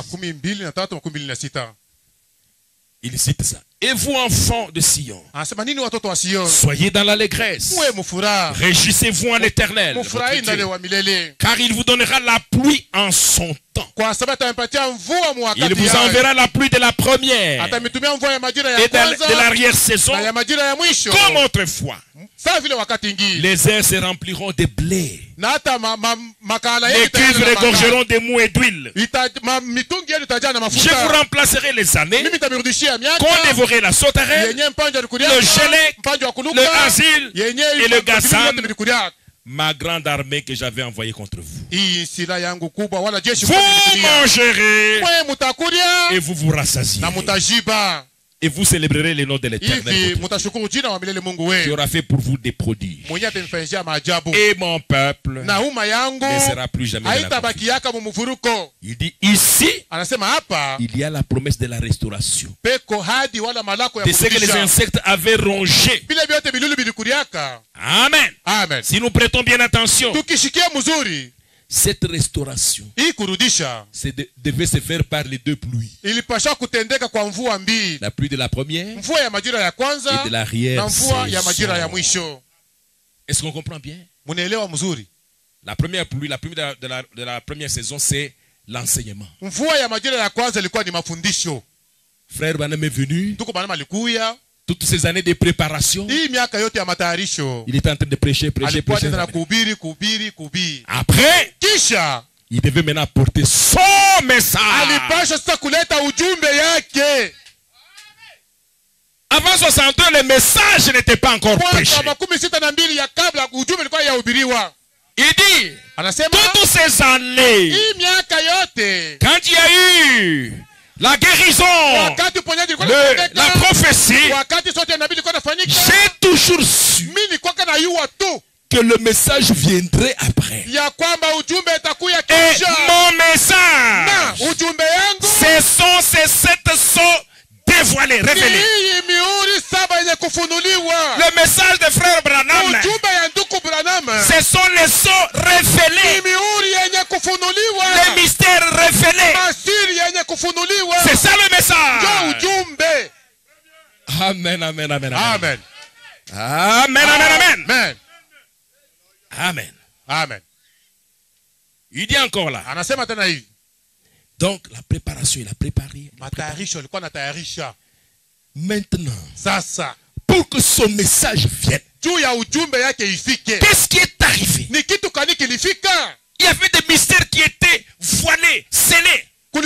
23-26. Il cite ça. Et vous, enfants de Sion, Anasema nini watoto wa Sion? soyez dans l'allégresse. Muwe mufuraha. Réjouissez-vous en éternel, votre Mufurahi ndani Dieu, wa milele. car il vous donnera la pluie en son temps. Kwa sababu atampatia mvua Il mwakati vous yake. enverra la pluie de la première Atamitumia mvua ya majira ya et de kwanza l'arrière-saison, na ya majira ya mwisho. comme autrefois. Les airs se rempliront de blé. Na hata Les cuves regorgeront de mou et d'huile. Je vous remplacerai les années qu'on dévorait la sauterelle, le gelé, le asile et le gazan, ma grande armée que j'avais envoyée contre vous. Vous mangerez et vous vous rassasiez. Et vous célébrerez le nom de l'Éternel qui aura fait pour vous des prodiges. Et mon peuple ne sera plus jamais dans la confusion. Il dit ici, il y a la promesse de la restauration. De ce que les insectes avaient rongé. Amen. Amen. Si nous prêtons bien attention, cette restauration devait se faire par les deux pluies. La pluie de la première et de l'arrière-saison. Est-ce qu'on comprend bien? La première pluie, la pluie de la première saison, c'est l'enseignement. Frère Branham est venu. Toutes ces années de préparation, il était en train de prêcher. Après, il devait maintenant porter son message. Avant 62, le message n'était pas encore prêché. Il dit, toutes ces années, quand il y a eu la guérison, la prophétie, j'ai toujours su que le message viendrait après. Et mon message, ce sont ces 7 sceaux dévoilés, révélés. Le message de frère Branham, ce sont les sceaux révélés, les mystères révélés. C'est ça le message. Amen, amen, amen, amen. Amen, amen, amen. Amen. Amen. Il dit encore là. Donc la préparation, il a préparé. Maintenant, pour que son message vienne, qu'est-ce qui est arrivé? Il y avait des mystères qui étaient voilés, scellés tout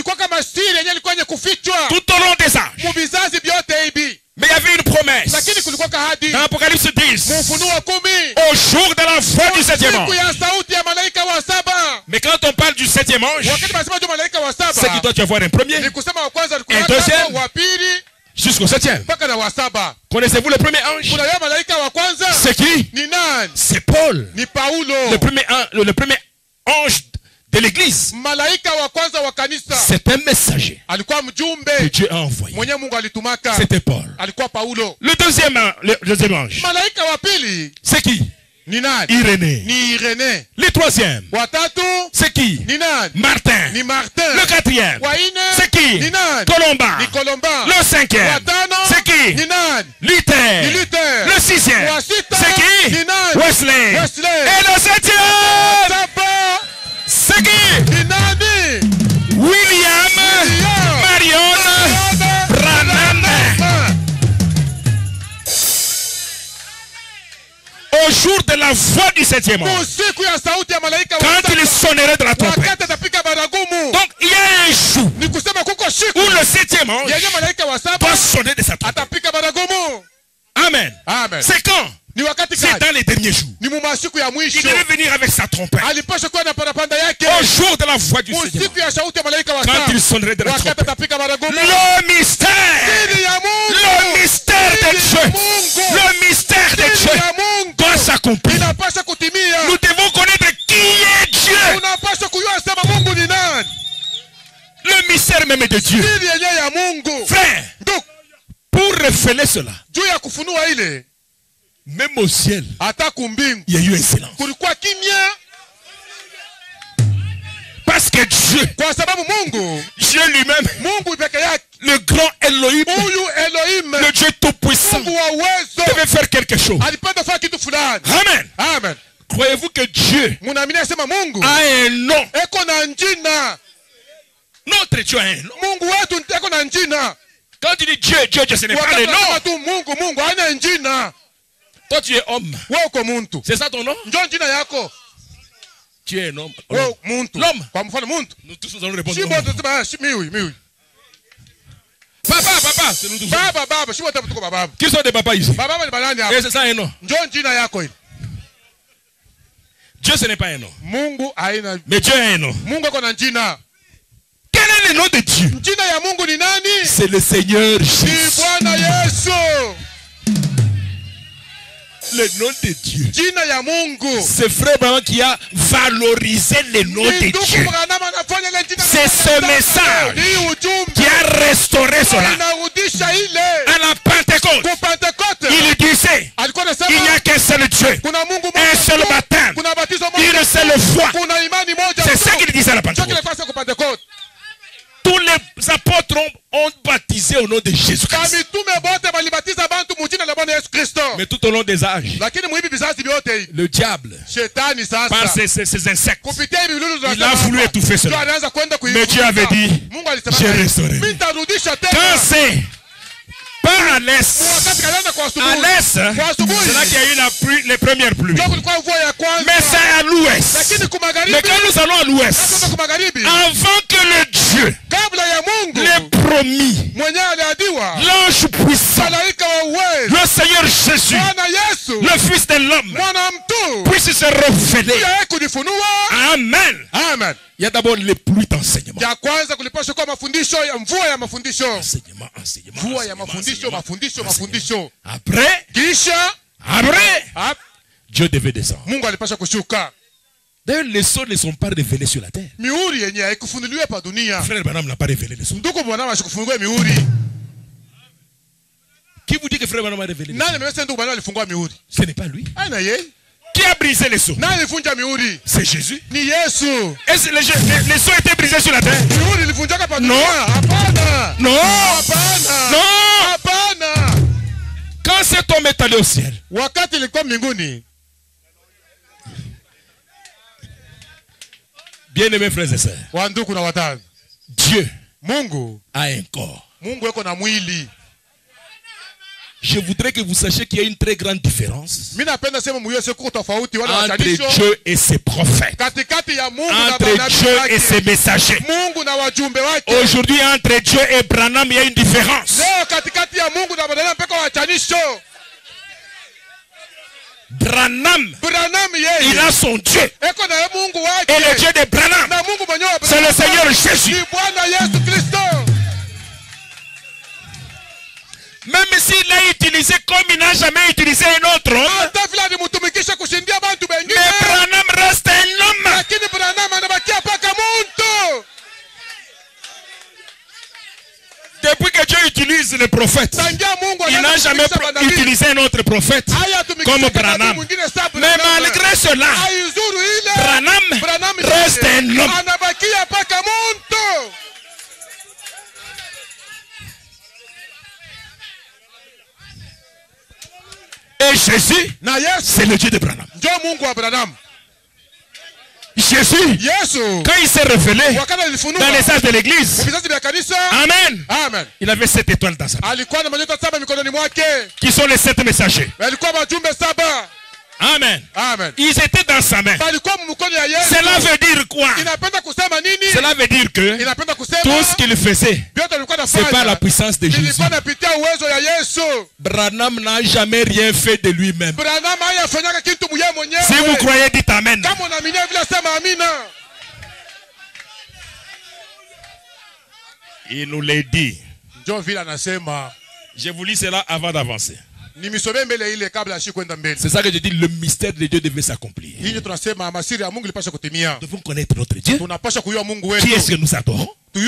au long des âges. Mais il y avait une promesse dans l'Apocalypse 10 au jour de la voix du 7e ange. Mais quand on parle du 7e ange, c'est qu'il doit y avoir un premier, un deuxième, jusqu'au 7e. Connaissez-vous le premier ange? C'est qui? C'est Paul, le premier ange de l'église. C'est un messager que Dieu a envoyé. C'était Paul. Le deuxième ange, c'est qui? Irénée. Le troisième, c'est qui? Martin. Le quatrième, c'est qui? Colomba. Le cinquième, c'est qui? Luther. Le sixième, c'est qui? Wesley. Et le septième, c'est qui? William Marion Branham. Au jour de la voix du 7e ange, quand il sonnerait de la trompette. Donc il y a un jour où le 7e ange doit sonner de sa trompette. Amen. C'est quand? C'est dans les derniers jours. Il devait venir avec sa trompette. Au jour de la voix du Seigneur, quand il sonnerait de la trompette, le mystère de Dieu, le mystère de Dieu doit s'accomplir. Nous devons connaître qui est Dieu. Le mystère même de Dieu. Frère, pour révéler cela, même au ciel, il y a eu un silence. Parce que Dieu lui-même, le grand Elohim, le Dieu tout-puissant, devait faire quelque chose. Amen. Croyez-vous que Dieu a un nom? Notre Dieu a un nom. Quand tu dis Dieu, ce n'est pas le nom. Toi tu es homme. Wewe uko muntu. C'est ça ton nom? Njoo jina yako. Tu es un homme. Wewe muntu. L'homme. Kwa mfano muntu. Nous tous nous allons répondre. Shibo tutasema miwi. Papa, c'est nous tous. Baba, shibo tuko baba. Qui sont des papas ici? Baba ni banani hapa? Et c'est ça un nom. Njoo jina yako hili. Dieu ce n'est pas un nom. Mungu haina. Mais Dieu a un nom. Mungu ako na jina. Quel est le nom de Dieu? Jina ya Mungu ni nani? C'est le Seigneur Ni Jésus. Bwana Yesu. Le nom de Dieu. Jina ya Mungu. C'est frère Branham qui a valorisé le nom de Dieu. C'est ce message qui a restauré cela. À la Pentecôte, il disait il n'y a qu'un seul Dieu, un seul baptême, une seule foi. C'est ça qu'il disait à la Pentecôte. Tous les apôtres ont baptisé au nom de Jésus-Christ. Mais tout au long des âges, le diable, par ces insectes, il a voulu étouffer cela. Mais Dieu avait dit, je resterai. Quand c'est pas à l'est, c'est là qu'il y a eu les premières pluies. Mais c'est à l'ouest. Mais quand nous allons à l'ouest, avant que le Dieu, le promis, l'ange puissant, le Seigneur Jésus, le Fils de l'homme, puisse se révéler. Amen. Amen. Il y a d'abord les pluies d'enseignement. Mafundisho. Après, Dieu devait descendre. D'ailleurs, les sceaux ne sont pas révélés sur la terre. Frère Branham n'a pas révélé les sceaux. Qui vous dit que Frère Branham a révélé les sceaux? Ce n'est pas lui. Qui a brisé les sceaux? C'est Jésus. Est-ce que les sceaux étaient brisés sur la terre? Non. Non. Quand cet homme est allé au ciel, bien-aimés frères et sœurs, Dieu a un corps. Je voudrais que vous sachiez qu'il y a une très grande différence entre Dieu et ses prophètes, entre Dieu et ses messagers. Aujourd'hui, entre Dieu et Branham, il y a une différence. Branham, il a son Dieu. Et le Dieu de Branham, c'est le Seigneur Jésus. Même s'il l'a utilisé comme il n'a jamais utilisé un autre homme, mais Branham reste un homme. Depuis que Dieu utilise les prophètes, il n'a jamais utilisé un autre prophète comme Branham. Mais malgré cela, Branham reste un homme. Et Jésus, c'est le Dieu de Branham. Jésus, quand il s'est révélé dans les âges de l'église, Amen, il avait 7 étoiles dans sa main, qui sont les 7 messagers. Amen. Ils étaient dans sa main. Cela veut dire quoi? Cela veut dire que tout ce qu'il faisait, c'est pas la puissance de Jésus. Branham n'a jamais rien fait de lui-même. Si vous croyez, dites Amen. Il nous l'a dit. Je vous lis cela avant d'avancer. C'est ça que je dis, le mystère de Dieu devait s'accomplir. Nous devons connaître notre Dieu. Qui est-ce que nous adorons?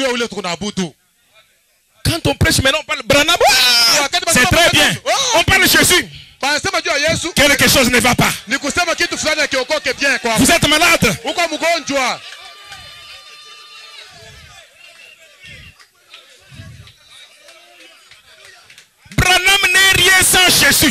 Quand on prêche maintenant, on parle Branham. C'est très bien. On parle de Jésus. Quelque chose ne va pas. Vous êtes malade. Branham n'est rien sans Jésus.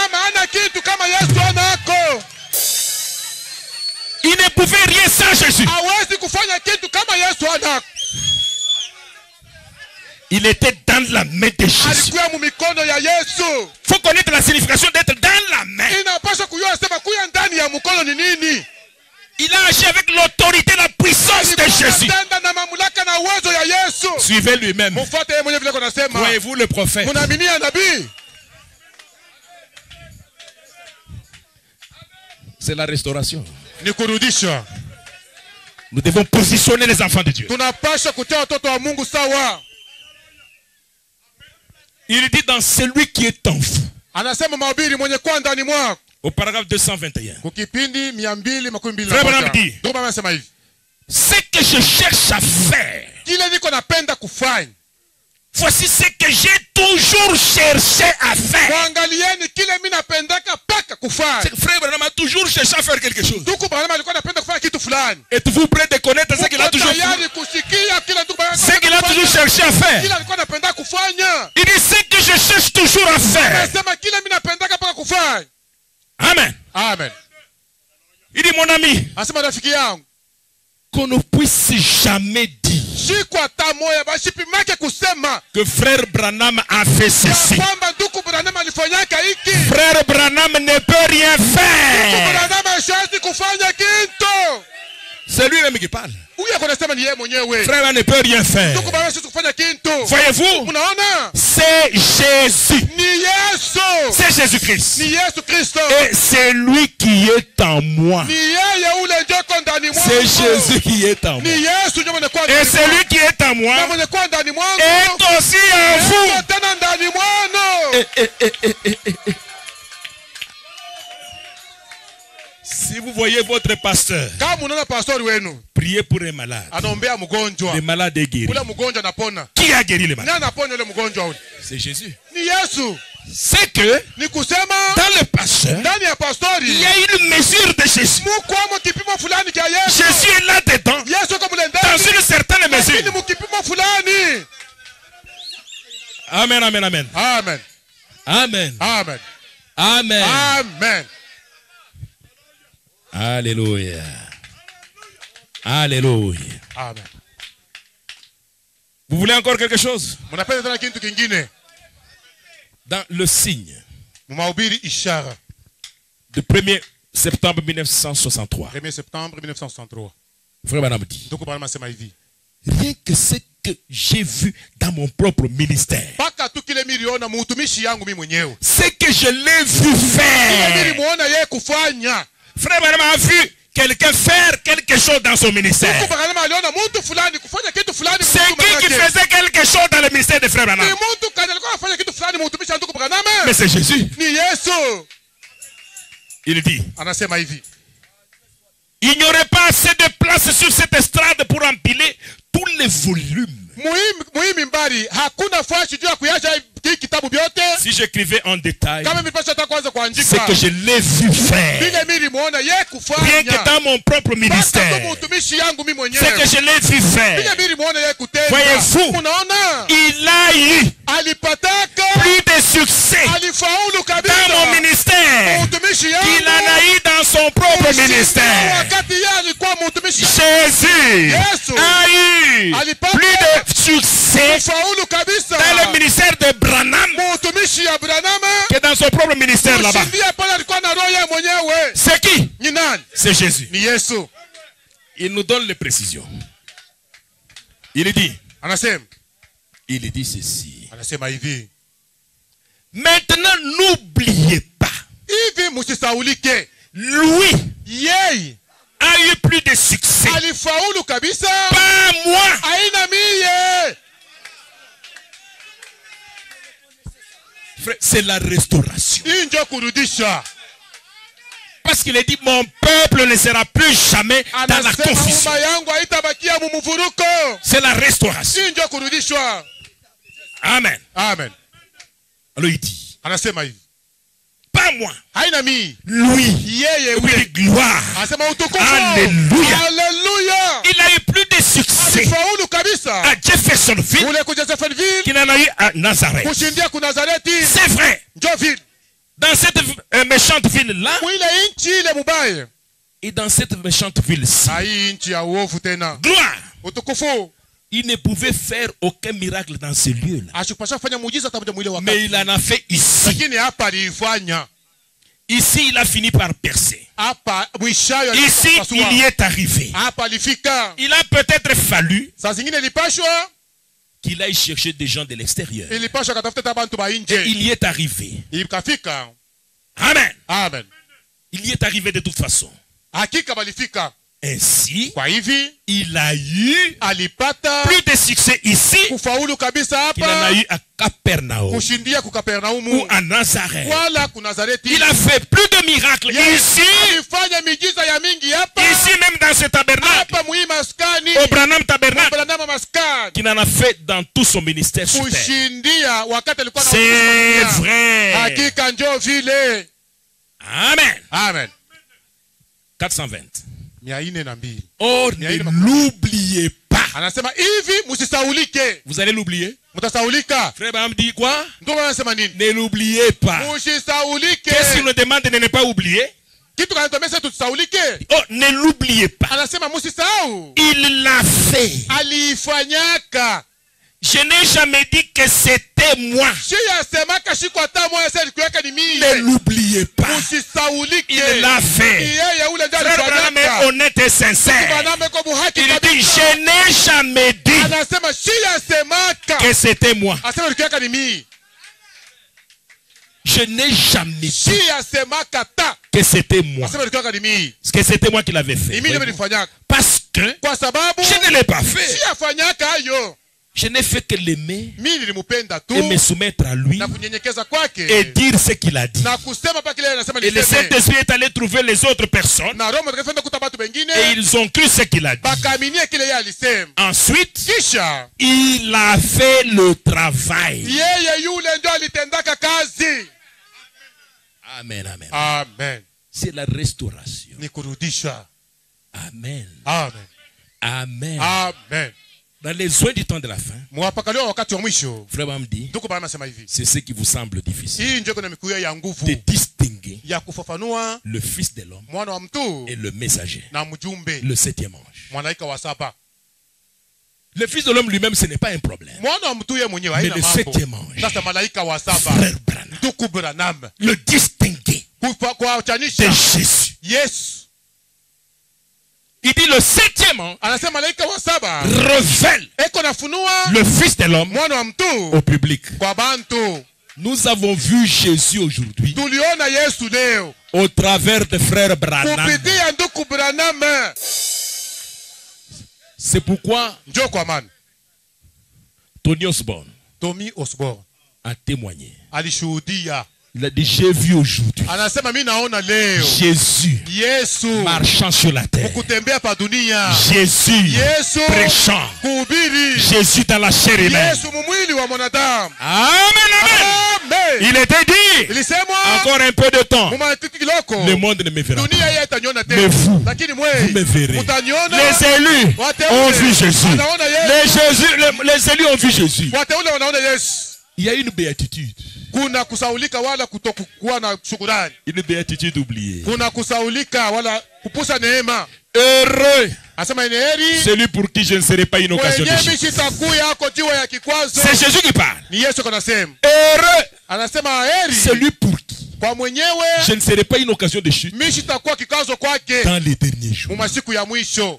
Il ne pouvait rien sans Jésus. Il était dans la main de Jésus. alikuwa mu mikono ya Yesu. Faut connaître la signification d'être dans la main. Inapaswa kujua sema kuya ndani ya mkono ni nini. Il a agi avec l'autorité, la puissance de Jésus. Anatenda na mamlaka na uwezo ya Yesu. Suivez lui-même. Mfuate yeye mwenyewe vile kunasema. Croyez-vous le prophète? Mnaaminia nabii? C'est la restauration. Ni kurudisha. Nous devons positionner les enfants de Dieu. Tunapaswa kutia watoto wa Mungu sawa. Il dit dans celui qui est en vous. Anasema mahubiri mwenye kwa ndani mwako. Au paragraphe 221. Kukipindi 221. Frère Branham dit. Ndio mama anasema hivi. Ce que je cherche à faire. Kile niko napenda kufanya. Voici ce que j'ai toujours cherché à faire. Kuangalieni kile mimi napendaka paka kufanya. Frère Branham a toujours cherché à faire quelque chose. Ndugu Branham alikuwa anapenda kufanya kitu fulani. Êtes-vous prêt de connaître ce qu'il a toujours fait? Ce qu'il a toujours cherché à faire. Kile alikuwa anapenda kufanya. Il dit ce que je cherche toujours à faire. Anasema kile mimi napendaka paka kufanya. Amen. Amen. Il dit mon ami. Anasema rafiki yangu. Qu'on ne puisse jamais dire que frère Branham a fait ceci. Frère Branham ne peut rien faire. C'est lui-même qui parle. Frère ne peut rien faire. Voyez-vous? C'est Jésus. C'est Jésus-Christ. Et c'est lui qui est en moi. C'est Jésus qui est en moi. Et celui qui est en moi est aussi en vous. Si vous voyez votre pasteur, priez pour un malade. Le malade est guéri. Qui a guéri le malade? C'est Jésus. C'est que dans le pasteur, il y a une mesure de Jésus. Jésus est là-dedans, dans une certaine mesure. Amen, amen, amen. Amen. Amen. Amen. Amen. Amen. Alléluia. Alléluia. Amen. Vous voulez encore quelque chose? Dans le signe de 1er septembre 1963. 1er septembre 1963. Frère Branham dit. Rien que ce que j'ai vu dans mon propre ministère. Ce que je l'ai vu faire. Frère Branham a vu quelqu'un faire quelque chose dans son ministère. C'est qui faisait quelque chose dans le ministère de Frère Branham? Mais c'est Jésus. Il dit. Il n'y aurait pas assez de place sur cette estrade pour empiler tous les volumes. Si j'écrivais en détail ce que je l'ai vu faire, rien que dans mon propre ministère, ce que je l'ai vu faire, voyez-vous, il a eu plus de succès dans mon ministère qu'il en a eu dans son propre ministère. Jésus a eu plus de succès dans le ministère de Branham que dans son propre ministère là-bas. C'est qui? C'est Jésus. Il nous donne les précisions. Il dit ceci. Maintenant, n'oubliez pas. Lui a eu plus de succès. Pas moi. C'est la restauration. Parce qu'il a dit, mon peuple ne sera plus jamais dans la confusion. C'est la restauration. Amen. Amen. Alors il dit, pas moi. Lui. Oui, gloire. Alléluia. Il a eu plus de succès à Jeffersonville qu'il en a eu à Nazareth. C'est vrai. Dans cette méchante ville-là, et dans cette méchante ville-ci, gloire, Il ne pouvait faire aucun miracle dans ce lieu-là. Ashikupasha kufanya muujiza hata moja wakati. Mais il en a fait ici. Lakini hapa alifanya. Ici, il a fini par percer. Hapa mwishayo Ici, il y est arrivé. hapa alifika. Il a peut-être fallu Saa zingine ilipashwa qu'il aille chercher des gens de l'extérieur. ilipashwa katafuta abantu ba nje. Il y est arrivé. Ikafika. Amen. Amen. Il y est arrivé de toute façon. Hakika balifika. Ainsi, Kwa hivi il a eu alipata plus de succès ici kufaulu kabisa qu'il en a hapa eu à Capernaum kushindia ku ou Kapernaumu à Nazareth. wala ku Nazareti. Il a fait plus de miracles ici, alifanya miujiza ya mingi hapa. ici même dans ce tabernacle, Hapa muhimu maskani. au Branham tabernacle, Branham maskani. qu'il en a fait dans tout son ministère sur terre. Kushindia wakati alikuwa na C'est vrai. Hakika njoo vile. Amen. Amen. 420. 402. Or, ne l'oubliez pas. Anasema hivi msisaulike. Vous allez l'oublier. Mtasaulika. Frère Branham dit quoi? Ndio anasema nini? Ne l'oubliez pas. Msisaulike. Qu'est-ce qu'il nous demande de ne pas oublier? Kitu kanatomesa tusaulike. Oh, ne l'oubliez pas. Anasema msisahau. Il l'a fait. Alifanyaka. Je n'ai jamais dit que c'était moi. Ne l'oubliez pas. Il l'a fait. Frère Branham est honnête et sincère. Il dit, je n'ai jamais dit que c'était moi. Je n'ai jamais dit que c'était moi. Parce que c'était moi qui l'avais fait. Parce que je ne l'ai pas fait. Je n'ai fait que l'aimer et me soumettre à lui et dire ce qu'il a dit. Et le Saint-Esprit est allé trouver les autres personnes et ils ont cru ce qu'il a dit. Ensuite, il a fait le travail. Amen, amen. Amen. C'est la restauration. Amen. Amen. Amen. Amen. Dans les soins du temps de la fin, Frère Branham dit, c'est ce qui vous semble difficile de distinguer le Fils de l'homme et le messager, le 7e ange. Le Fils de l'homme lui-même, ce n'est pas un problème. Mais le 7e ange, Frère Branham, le distinguer de Jésus. Il dit le 7e ange révèle le Fils de l'homme au public. Nous avons vu Jésus aujourd'hui au travers de frère Branham. C'est pourquoi Tommy Osborne a témoigné. Il a dit, j'ai vu aujourd'hui Jésus marchant sur la terre. Jésus prêchant. Jésus dans la chair humaine. Amen, amen. Il était dit, encore un peu de temps, le monde ne me verra pas. Mais vous me verrez. Les élus ont vu Jésus. Les élus ont vu Jésus. Il y a une béatitude. Une béatitude oubliée. Heureux celui pour qui je ne serai pas une occasion de chute. C'est Jésus qui parle. Heureux celui pour qui je ne serai pas une occasion de chute dans les derniers jours.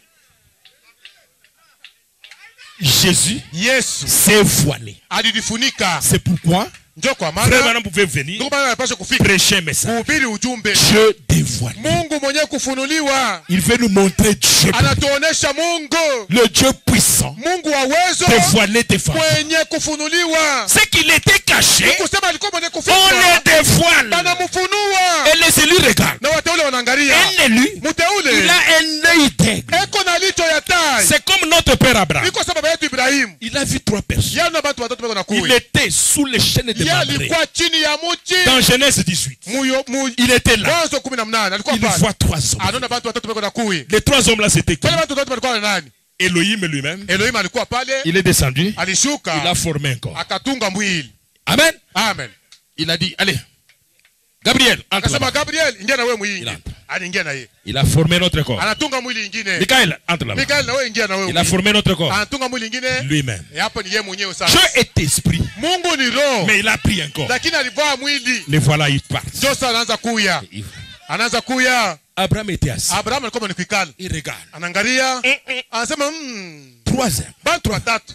Jésus s'est voilé. C'est pourquoi Frère Branham pouvait venir prêcher un message. Dieu dévoilé. Il veut nous montrer Dieu. Le Dieu puissant. Dévoilé des femmes. Ce qu'il était caché, on le dévoile. Et les élus regardent. Un élu, il a un œil d'aigle. C'est comme notre père Abraham. Il a vu 3 personnes. Il était sous les chaînes de Mamré. Dans Genèse 18. Il était là. Il voit 3 hommes. Les 3 hommes là, c'était qui? Elohim lui-même. Il est descendu. Il a formé un corps. Amen. Amen. Il a dit, allez, Gabriel, entre là-bas. Il entre. Aliingia na yeye. Il a formé notre corps. Anatunga mwili ingine. Michael, entre là-bas. Michael na wewe ingia na wewe. Il a formé notre corps. Anatunga mwili ingine lui-même. Hapo ni yeye mwenyewe sasa. Dieu est esprit. Mungu ni roho. Mais il a pris un corps. Lakini alivaa mwili. Le voilà, il part. Sasa anaanza kuya. Anaanza kuya. Abraham était assis. Abraham alikuwa ni kuikala. Il regarde. Anaangalia. Anasema 3 heures. Bantu watatu.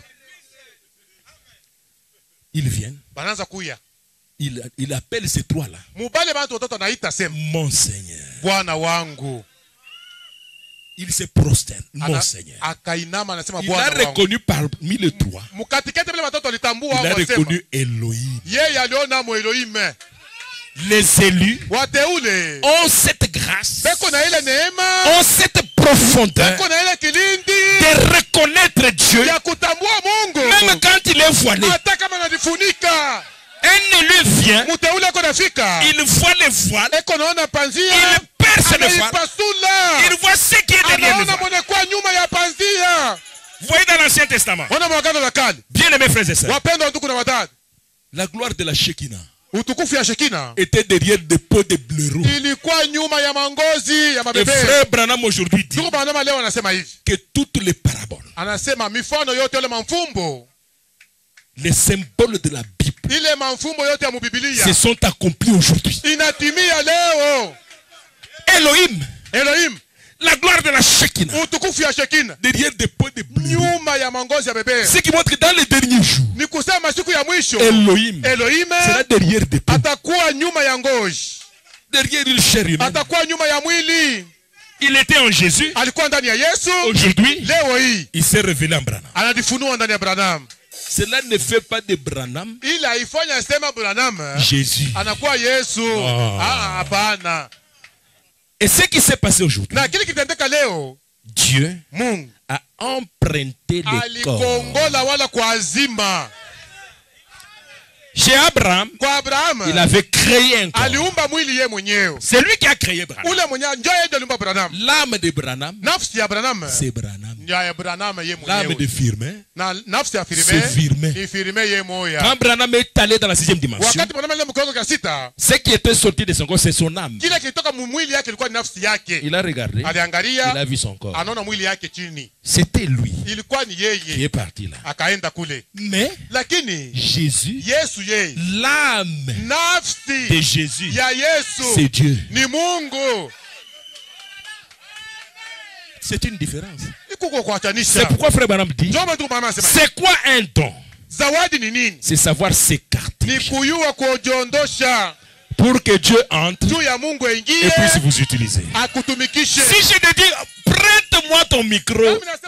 Ils viennent. Banaanza kuya. Il appelle ces 3 là. Mubale bantu watoto anaita sema. Mon Seigneur. Bwana wangu. Il se prosterne. Mon Seigneur. Akainama anasema Bwana wangu. Il a reconnu parmi les 3. Mukatikati vile watoto walitambua hapo sema. Il a reconnu Elohim. Yeye aliona mo Elohim. Les élus wateule ont cette grâce, beko na ile neema, ont cette profondeur beko na ile kilindi de reconnaître Dieu, ya kutambua Mungu même quand il est voilé. Hata kama anajifunika. Un élu vient, muteule ako nafika, il voit les voiles, eko naona panzia, il perce les voiles, il voit ce qui est derrière les voiles. Kwa nyuma ya panzia. Vous voyez dans l'Ancien Testament, bien aimés frères et sœurs, la gloire de la Shekinah utukufu ya Shekina était derrière des pots de blaireaux. Ilikuwa nyuma ya mangozi ya mabebe. Et frère Branham aujourd'hui dit leo anasema hivi que toutes les paraboles, anasema mifano yote ile mamfumbo, les symboles de la Bible, ile mamfumbo yote ya Biblia se sont accomplis aujourd'hui. Inatimia leo. Elohim, la gloire de la Shekinah, utukufu ya Shekina derrière des pots de blaireaux, nyuma ya mangozi ya bebe. Ce qui montre que dans les derniers jours, ni kusema siku ya mwisho Elohim sera derrière des pots, atakuwa nyuma ya ngozi, derrière une chair humaine. Atakuwa nyuma ya mwili. Il était en Jésus. Alikuwa ndani ya Yesu. Aujourd'hui, leo hii il s'est révélé en Branham. Anajifunua ndani ya Branham. Cela ne fait pas de Branham il haifanya sema Branham Jésus. Anakuwa Yesu. Hapana. Et ce qui s'est passé aujourd'hui, na kile kitendeka leo, Dieu Mungu a emprunté le corps. Alikongola wala kwa azima. Chez Abraham, il avait créé un corps. Aliumba mwili yeye mwenyewe. C'est lui qui a créé Branham. Ule mwenyewe ndio yeye aliumba Branham. L'âme de Branham, nafsi ya Branham, c'est Branham. Ndio ya Branham yeye mwenyewe. L'âme de Firmin, na nafsi ya Firmin, c'est Firmin. Firmin yeye moya. Quand Branham est allé dans la 6e dimension, wakati Branham ile mkono kwa sita, ce qui était sorti de son corps, c'est son âme. Kile kilitoka mwili yake ilikuwa nafsi yake. Il a regardé, aliangalia, il a vu son corps. Anaona mwili yake chini. C'était lui. Ilikuwa ni yeye qui est parti là. Akaenda kule. Mais lakini Jésus, Yesu yeye, l'âme nafsi de Jésus, ya Yesu, c'est Dieu. Ni Mungu. C'est une différence. C'est pourquoi frère Branham dit, c'est quoi un don? C'est savoir s'écarter pour que Dieu entre et puisse vous utiliser. Si je te dis, prête-moi ton micro,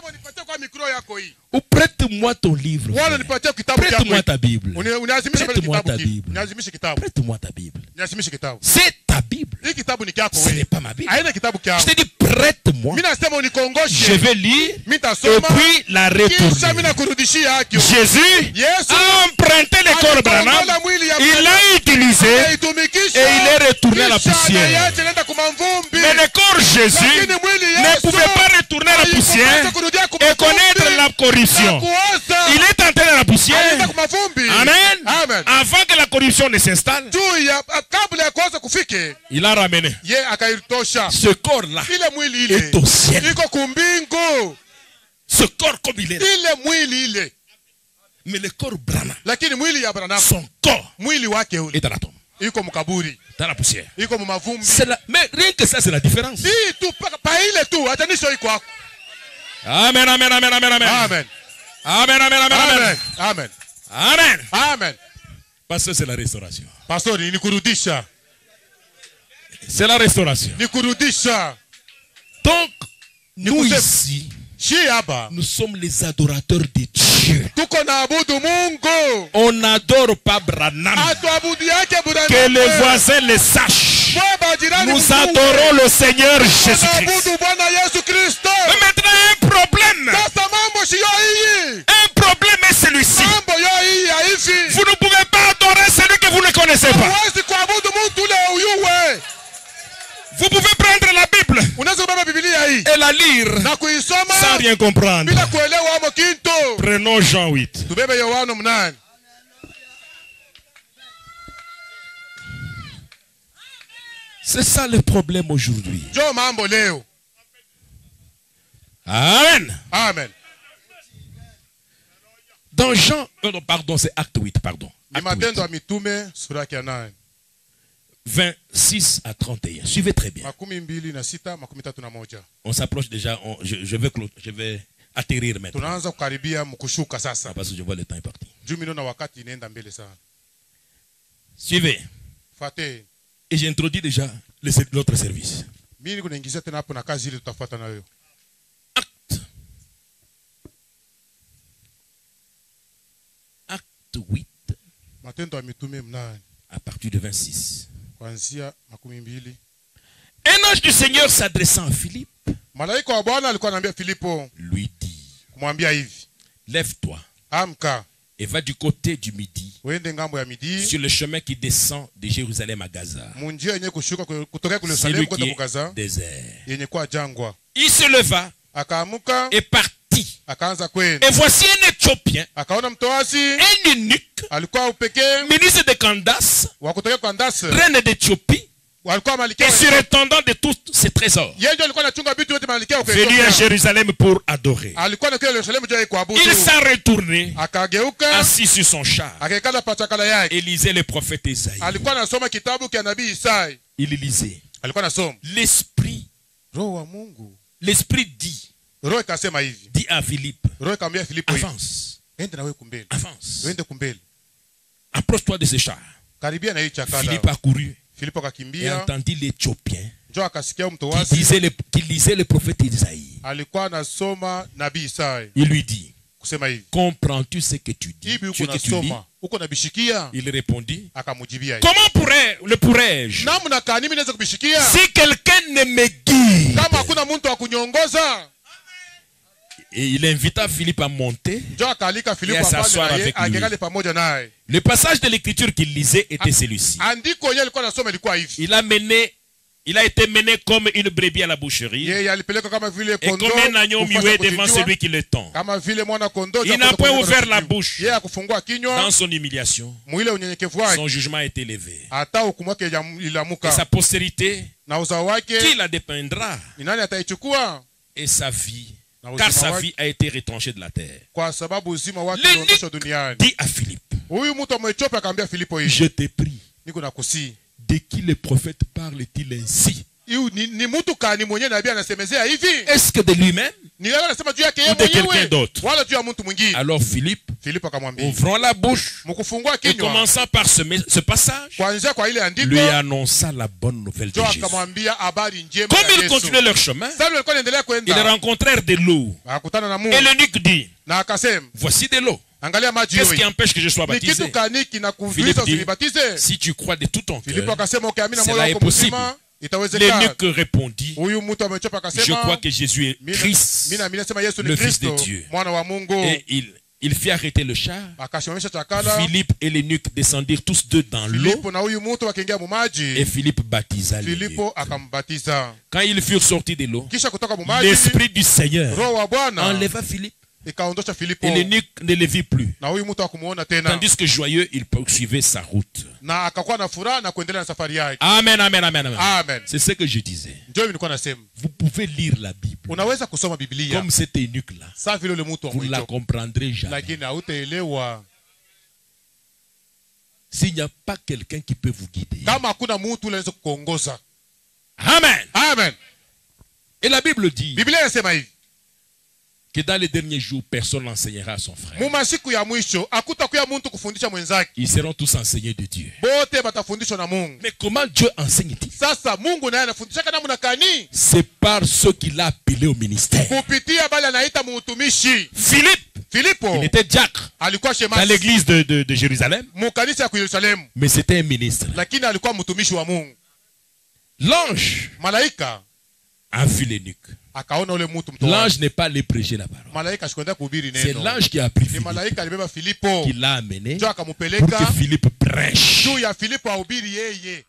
ou prête-moi ton livre, prête-moi ta Bible, prête-moi ta Bible, prête-moi ta Bible, c'est ta Bible, ce n'est pas ma Bible. Je te dis, prête-moi, je vais lire et puis la retourner. Jésus a emprunté le corps Branham, il l'a utilisé et il est retourné à la poussière. Mais le corps Jésus ne pouvait pas retourner à la poussière et connaître la corruption. Il est entré dans la poussière. Amen. Avant que la corruption ne s'installe, il a ramené. Ce corps-là est au ciel. Ce corps comme il est là. Mais le corps Branham, son corps est dans la tombe, dans la poussière. Mais rien que ça, c'est la différence. Amen, amen, amen, amen, amen. Amen. Amen, amen, amen, amen. Amen. Amen. Amen. Parce que c'est la restauration. Pastor, ni kurudisha. C'est la restauration. Ni kurudisha. Donc, nous ici, nous sommes les adorateurs de Dieu. On n'adore pas Branham. Que les voisins le sachent. Nous adorons le Seigneur Jésus-Christ. Mais maintenant, un problème. Un problème est celui-ci. Vous ne pouvez pas adorer celui que vous ne connaissez pas. Vous pouvez prendre la Bible et la lire sans rien comprendre. Prenons Jean 8. C'est ça le problème aujourd'hui. Jo mambo leo. Amen. Amen. Dans Jean, pardon, c'est acte 8, pardon. Ni matendo ya mitume sura yake ya 9. 26 à 31. Suivez très bien. Makumi mbili na sita, makumi tatu na moja. On s'approche déjà, je vais atterrir maintenant. Tunaanza kukaribia mkushuka sasa. Parce que je vois le temps est parti. Juu na wakati inaenda mbele sana. Suivez. Fate. Et j'introduis déjà notre service. Mimi niko naingizia tena hapo na kazi ile tutafuata nayo. Acte 8. Matendo ya mitume 9. À partir de 26. Kuanzia makumi mbili. Un ange du Seigneur s'adressant à Philippe. Malaika wa Bwana alikuwa anamwambia Filipo. Lui dit. Kumwambia hivi. Lève-toi. Amka. Et va du côté du midi. Uende ngambo ya midi. Sur le chemin qui descend de Jérusalem à Gaza. Munjia yenye kushuka kutoka kule Celui Yerusalemu qui kwenda est Gaza. désert. Yenye kwa jangwa. Il se leva. Akaamuka. Et partit. Akaanza kwenda. Et voici un Éthiopien. Akaona mtoasi. Un eunuque. Alikuwa upekee. Ministre de Candace. Wa kutoka Candace. Reine d'Éthiopie. Walikuwa malikia. Et surintendant de tous ses trésors. Yeye ndio alikuwa anachunga vitu vyote malikia huko. Venu à Jérusalem pour adorer. Alikuwa anakuja Yerusalemu je kuabudu. Il s'en retourné. Akageuka. Assis sur son char. Akakala pachakala yake. Et lisait le prophète Isaïe. Alikuwa anasoma kitabu cha nabii Isaya. Il lisait. Alikuwa anasoma. L'esprit. Roho wa Mungu. L'esprit dit. Roho ikasema hivi. Dit à Philippe. Roho ikamwambia Filipo hivi. Avance. Ende na wewe kumbele. Avance. Wende kumbele. Approche-toi de ce char. Karibia na hii chakala. Philippe a couru. Filipo Et akakimbia. entendit l'Éthiopien. Njoo akasikia Qui mtoasi. lisait le prophète Isaïe. Alikuwa anasoma nabii Isaya. Il lui dit. Kusema hivi. Comprends-tu ce que tu dis? Hivi Ce uko que tu lis? nasoma. Uko nabishikia? Il répondit. Akamujibia hivi. Comment pourrais-je? Namna kani mimi naweza kubishikia? Si quelqu'un ne me guide. Kama hakuna mtu wa kunyongoza. Et il invita Philippe à monter. Njoo akalika Filipo Et à s'asseoir apande avec naye lui. angekale pamoja naye. Le passage de l'écriture qu'il lisait était celui-ci. Andiko yeye alikuwa anasoma ilikuwa hivi. Il a été mené comme une brebis à la boucherie. Yeye alipeleka kama vile Et kondoo. comme un agneau muet devant celui qui le tend. Kama vile mwana kondoo. Il n'a point ouvert la bouche. Yeye akufungua kinywa. Dans son humiliation, Mwile unyenyekevu wake. son jugement a été élevé. Hata hukumu yake Et iliamuka. sa postérité, Na uzao wake qui la dépendra? ni nani ataichukua? Et sa vie, Na car uzima sa wake, vie a été retranchée de la terre. kwa sababu uzima wake L'eunuque uliondoshwa duniani. dit à Philippe, Huyu mtu wa Ethiopia akamwambia Filipo hivi. je te prie, Niko nakusii. de qui le prophète parle-t-il ainsi? Ni mtu kani mwenyewe nabii anasemezea hivi? Est-ce que de lui-même Ni yeye anasema juu yake yeye ou de quelqu'un mwenyewe? d'autre? Wala juu ya mtu mwingine? Alors Philippe, Filipo akamwambia, ouvrant la bouche mkufungua et kinywa, commençant par ce passage, kuanzia kwa ile andiko, lui annonça la bonne nouvelle de Joa Jésus. akamwambia habari njema Comme ya ils Yesu. continuaient leur chemin, Sasa walikuwa wanaendelea ils kwenda. rencontrèrent de l'eau. Akakutana na Et Mungu. l'eunuque dit, Na akasema, voici de l'eau. angalia maji Qu'est-ce qui yote. empêche que je sois Ni kitu baptisé? kani kinakuzuiza Philippe dit, usinibatize? si tu crois de tout ton Filipo cœur, akasema ukiamini moyo cela est wako possible. mzima itawezekana. L'eunuque répondit, Huyu mtu amechopa je akasema, crois que Jésus est Christ. mimi naamini sema Yesu le ni Fils de Kristo, Dieu. mwana wa Mungu. Et il fit arrêter le char. Akasimamisha chakala. Philippe et l'eunuque descendirent tous deux dans l'eau. Filipo na huyu mtu wakaingia mu Et maji. Philippe baptisa l'eunuque. Filipo akambatiza. Quand ils furent sortis de l'eau, Kisha kutoka mu maji, l'Esprit du Seigneur Roho wa Bwana enleva Philippe. ikaondosha Filipo. Et l'eunuque ne le vit plus. Na huyu mtu akumuona tena. Tandis que joyeux, il poursuivait sa route. Na akakuwa na furaha na kuendelea na safari yake. Amen, amen, amen, amen. Amen. C'est ce que je disais. Ndio nilikuwa nasema. Vous pouvez lire la Bible. Unaweza kusoma Biblia. Comme cet eunuque-là. Sawa vile ule mtu wa Vous ne la mwisho. comprendrez jamais. Lakini hautaelewa. S'il n'y a pas quelqu'un qui peut vous guider. Kama hakuna mtu ule anaweza kukuongoza. Amen. Amen. Et la Bible dit Biblia inasema hivi. que dans les derniers jours, personne n'enseignera à son frère. Mu masiku ya mwisho hakutakuwa mtu kufundisha mwenzake. Ils seront tous enseignés de Dieu. Bote batafundishwa na Mungu. Mais comment Dieu enseigne-t-il? Sasa Mungu naye anafundisha namna gani? C'est par ceux qu'il a appelés au ministère. Kupitia bali anaita muutumishi. Filipo il était diacre alikuwa dans shemasi l'église de Jérusalem, mu kanisa ya Yerusalemu, mais c'était un ministre. lakini alikuwa mtumishi wa Mungu. L'ange Malaika a vu l'eunuque. akaona ule mtu mtoa. L'ange n'est pas allé prêcher la parole. Malaika asikwenda kuhubiri C'est neno. l'ange qui a pris Ni Philippe, malaika alibeba Filipo. qui l'a amené Ndio pour akamupeleka que Philippe prêche. juu ya Filipo ahubiri yeye.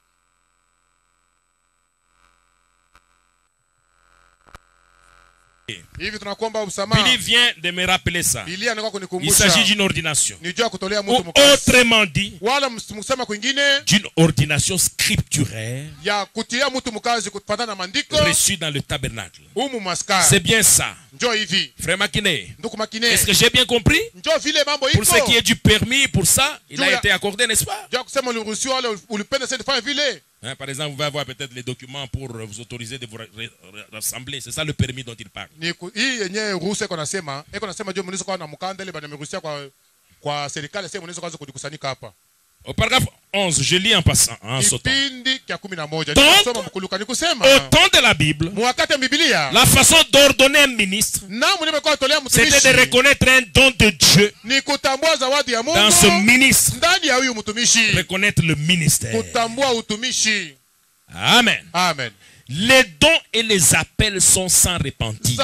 Hivi tunakuomba msamaha. Billy vient de me rappeler ça. Biblia anakuwa Il kunikumbusha. s'agit d'une ordination. Ni juu ya kutolea Ou mtu mkazi. autrement dit, Wala msema kwingine d'une ordination scripturaire ya kutia mtu mkazi kufuatana na maandiko reçue dans le tabernacle. humu maskani. C'est bien ça. Njoo hivi. Frère Makine, Ndugu Makine. est-ce que j'ai bien compris? Njoo vile mambo Pour ce iko. qui est du permis, pour ça, il a Njoo ya- été accordé, n'est-ce pas? Njoo kusema uliruhusiwa wala ulipenda sasa kufanya vile. Hein, par exemple, vous allez avoir peut-être les documents pour vous autoriser de vous rassembler. C'est ça le permis dont il parle. Hii yenyewe ruhusa iko nasema juu mnaweza kuwa na mkanda ile bana meruhusia kwa serikali sasa mnaweza kuanza kujikusanyika hapa. Au paragraphe 11, je lis en passant, en sautant. Kipindi cha 11. Donc, Tunasoma mkuluka ni kusema au temps de la Bible, mwakati Biblia la façon d'ordonner un ministre, na mnimekuwa tolea c'était mtumishi de reconnaître un don de Dieu ni kutambua zawadi ya dans ce Mungu ministre. ndani ya huyu mtumishi. Reconnaître le ministère. Kutambua utumishi. Amen. Amen. Les dons et les appels sont sans repentir.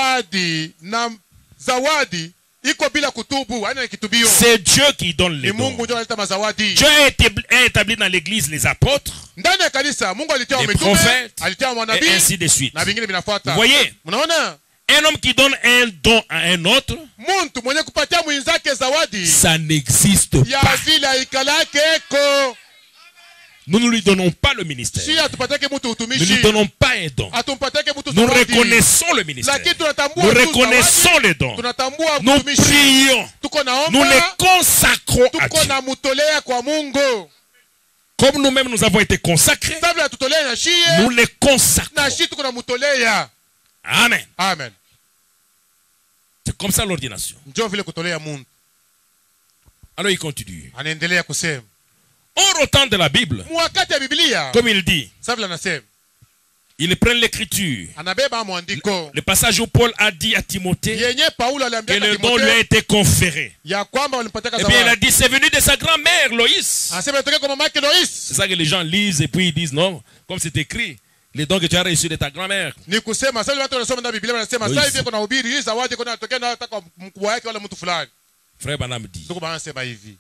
Zawadi iko bila kutubu, haina kitubio. C'est Dieu qui donne les Ni Mungu dons. ndio analeta mazawadi. Dieu a établi dans l'église les apôtres, Ndani ya kanisa Mungu alitia les mitume, prophètes, alitia et manabii ainsi de suite. na vingine vinafuata. Vous voyez, Mnaona? un homme qui donne un don à un autre, Muntu mwenye kupatia mwenzake zawadi ça n'existe ya pas. vile ikalake eko. Nous ne lui donnons pas le ministère. Si atupatake mtu Nous ne utumishi. lui donnons pas un don. Atumpatake mtu Nous zawadi. reconnaissons le ministère. Lakini tunatambua Nous tu reconnaissons zawadi, les dons. tunatambua Nous utumishi. prions. Tuko Nous naomba, les consacrons à tuko Dieu. na mutolea kwa Mungu. Comme nous-mêmes nous avons été consacrés, Kabla atutolea na shie, nous les consacrons. na shie tuko na mutolea. Amen. Amen. C'est comme ça l'ordination. Njoo vile kutolea Mungu. Alors il continue. Anaendelea kusema. Or, au temps de la Bible, Mwakati ya Biblia, comme il dit, sasa vile anasema, ils prennent l'écriture. anabeba mwandiko. Le passage où Paul a dit à Timothée Yenye Paulo que aliambia le don lui a Timotheo été conféré. ya kwamba walimpatia Eh bien, il a zawadi. dit, c'est venu de sa grand-mère, Loïs. Anasema inatokea kwa mama yake Lois. C'est ça que les gens lisent et puis ils disent, non, comme c'est écrit, les dons que tu as reçus de ta grand-mère. Ni kusema sasa watu wanasoma ndani ya Biblia wanasema Lois. sasa hivi kuna hubiri hii zawadi kuna inatokea na hata kwa mkubwa wake wala mtu fulani. Frère Branham dit, Ndio bana anasema hivi.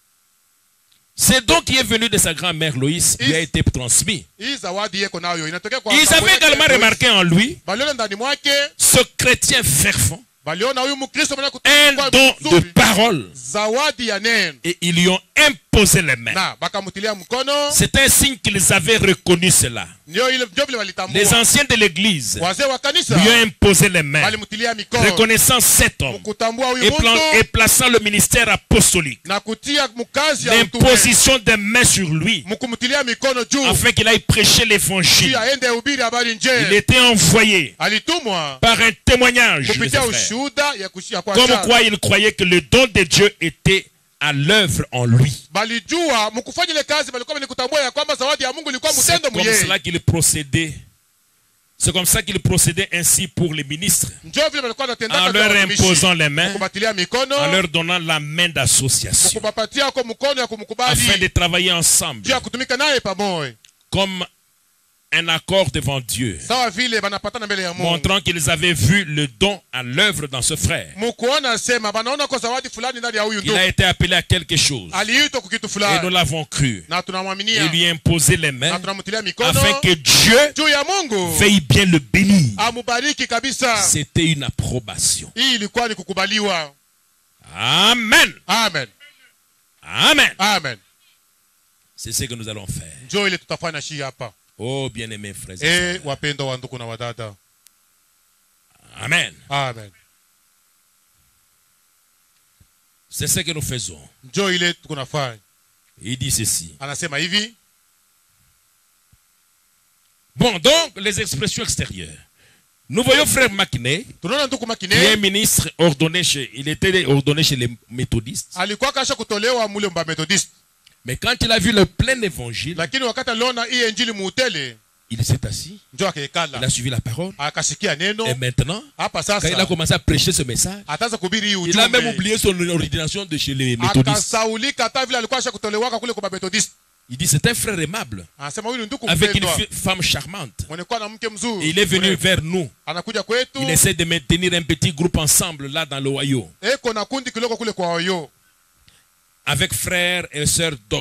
ce don qui est venu de sa grand-mère Loïs lui a été transmis. Hii zawadi yeko nayo inatokea kwa Ils avaient également remarqué en lui Baliona ndani mwake, ce chrétien fervent, baliona huyu Mkristo mwenye un don de parole, zawadi ya neno. et ils lui ont imposé les mains. Na bakamutilia mkono. C'est un signe qu'ils avaient reconnu cela. Ndio ile ndio vile walitambua. Les anciens de l'église Wazee wa kanisa lui ont imposé les mains, walimutilia mikono. reconnaissant cet homme Kutambua huyu et mtu plaçant le ministère apostolique, na kutia mkazi ya utume. l'imposition des mains sur lui, Mkumutilia mikono juu. afin qu'il aille prêcher l'évangile. Ili aende hubiri habari Il njema. était envoyé Alitumwa par un témoignage, mes kupitia frères, ushuhuda ya kushia kwa comme ajabu. quoi il croyait que le don de Dieu était à l'œuvre en lui. Balijua mkufanya ile kazi balikuwa ni kutambua ya kwamba zawadi ya Mungu ilikuwa C'est mtendo comme mwenyewe. cela qu'il procédait. C'est comme ça qu'il procédait ainsi pour les ministres, Njoo vile balikuwa wanatendeka en kwa leur watumishi. imposant les mains, Mkubatilia mikono, en leur donnant la main d'association, mkupapatia kwa mkono ya afin de kumkubali. travailler ensemble Juu ya kutumika naye pamoja. comme un accord devant Dieu, Sawa vile banapatana mbele ya Mungu. montrant qu'ils avaient vu le don à l'œuvre dans ce frère. Mkuona sema banaona kwa zawadi fulani ndani ya huyu Il ndugu. a été appelé à quelque chose Aliitwa kwa kitu et nous fulani. l'avons cru. Na Et tunamwaminia. lui imposer les Na mains tunamtilia mikono. afin que Dieu Juu ya Mungu. veuille bien le bénir. Amubariki kabisa. C'était une approbation. Hii ilikuwa ni kukubaliwa. Amen. Amen. Amen. Amen. C'est ce que nous allons faire. Njoo ile tutafanya shi hapa. Oh, bien-aimés frères et sœurs. Wapendwa wa ndugu na wadada. Amen. Amen. C'est ce que nous faisons. Njoo ile tunafanya. Il dit ceci. Anasema hivi. Bon, donc, les expressions extérieures. Nous voyons frère Makiné, Tunaona ndugu qui est Makine ministre ordonné il était ordonné chez les méthodistes. alikuwa kasha kutolewa mule mba Methodist. Mais quand il a vu le plein évangile, Lakini wakati aliona hii injili muutele, il s'est assis, njoo il akaekala. a suivi la parole. Akasikia neno. Et maintenant, Hapa quand il a sasa commencé à prêcher ce message, ataanza kuhubiri hii il a même ujumbe. oublié son ordination de chez les méthodistes. Akasaulika hata vile alikuwa kasha kutolewaka kule kwa Methodist. Il dit, c'est un frère aimable, Anasema huyu ndugu avec une mpendwa. femme charmante. Mwenye kuwa na mke Et mzuri. il est venu vers nous. Anakuja kwetu. Il essaie de maintenir un petit groupe ensemble là dans l'Ohio, Eko na kundi kiloko kule kwa Oyo. avec frères et sœurs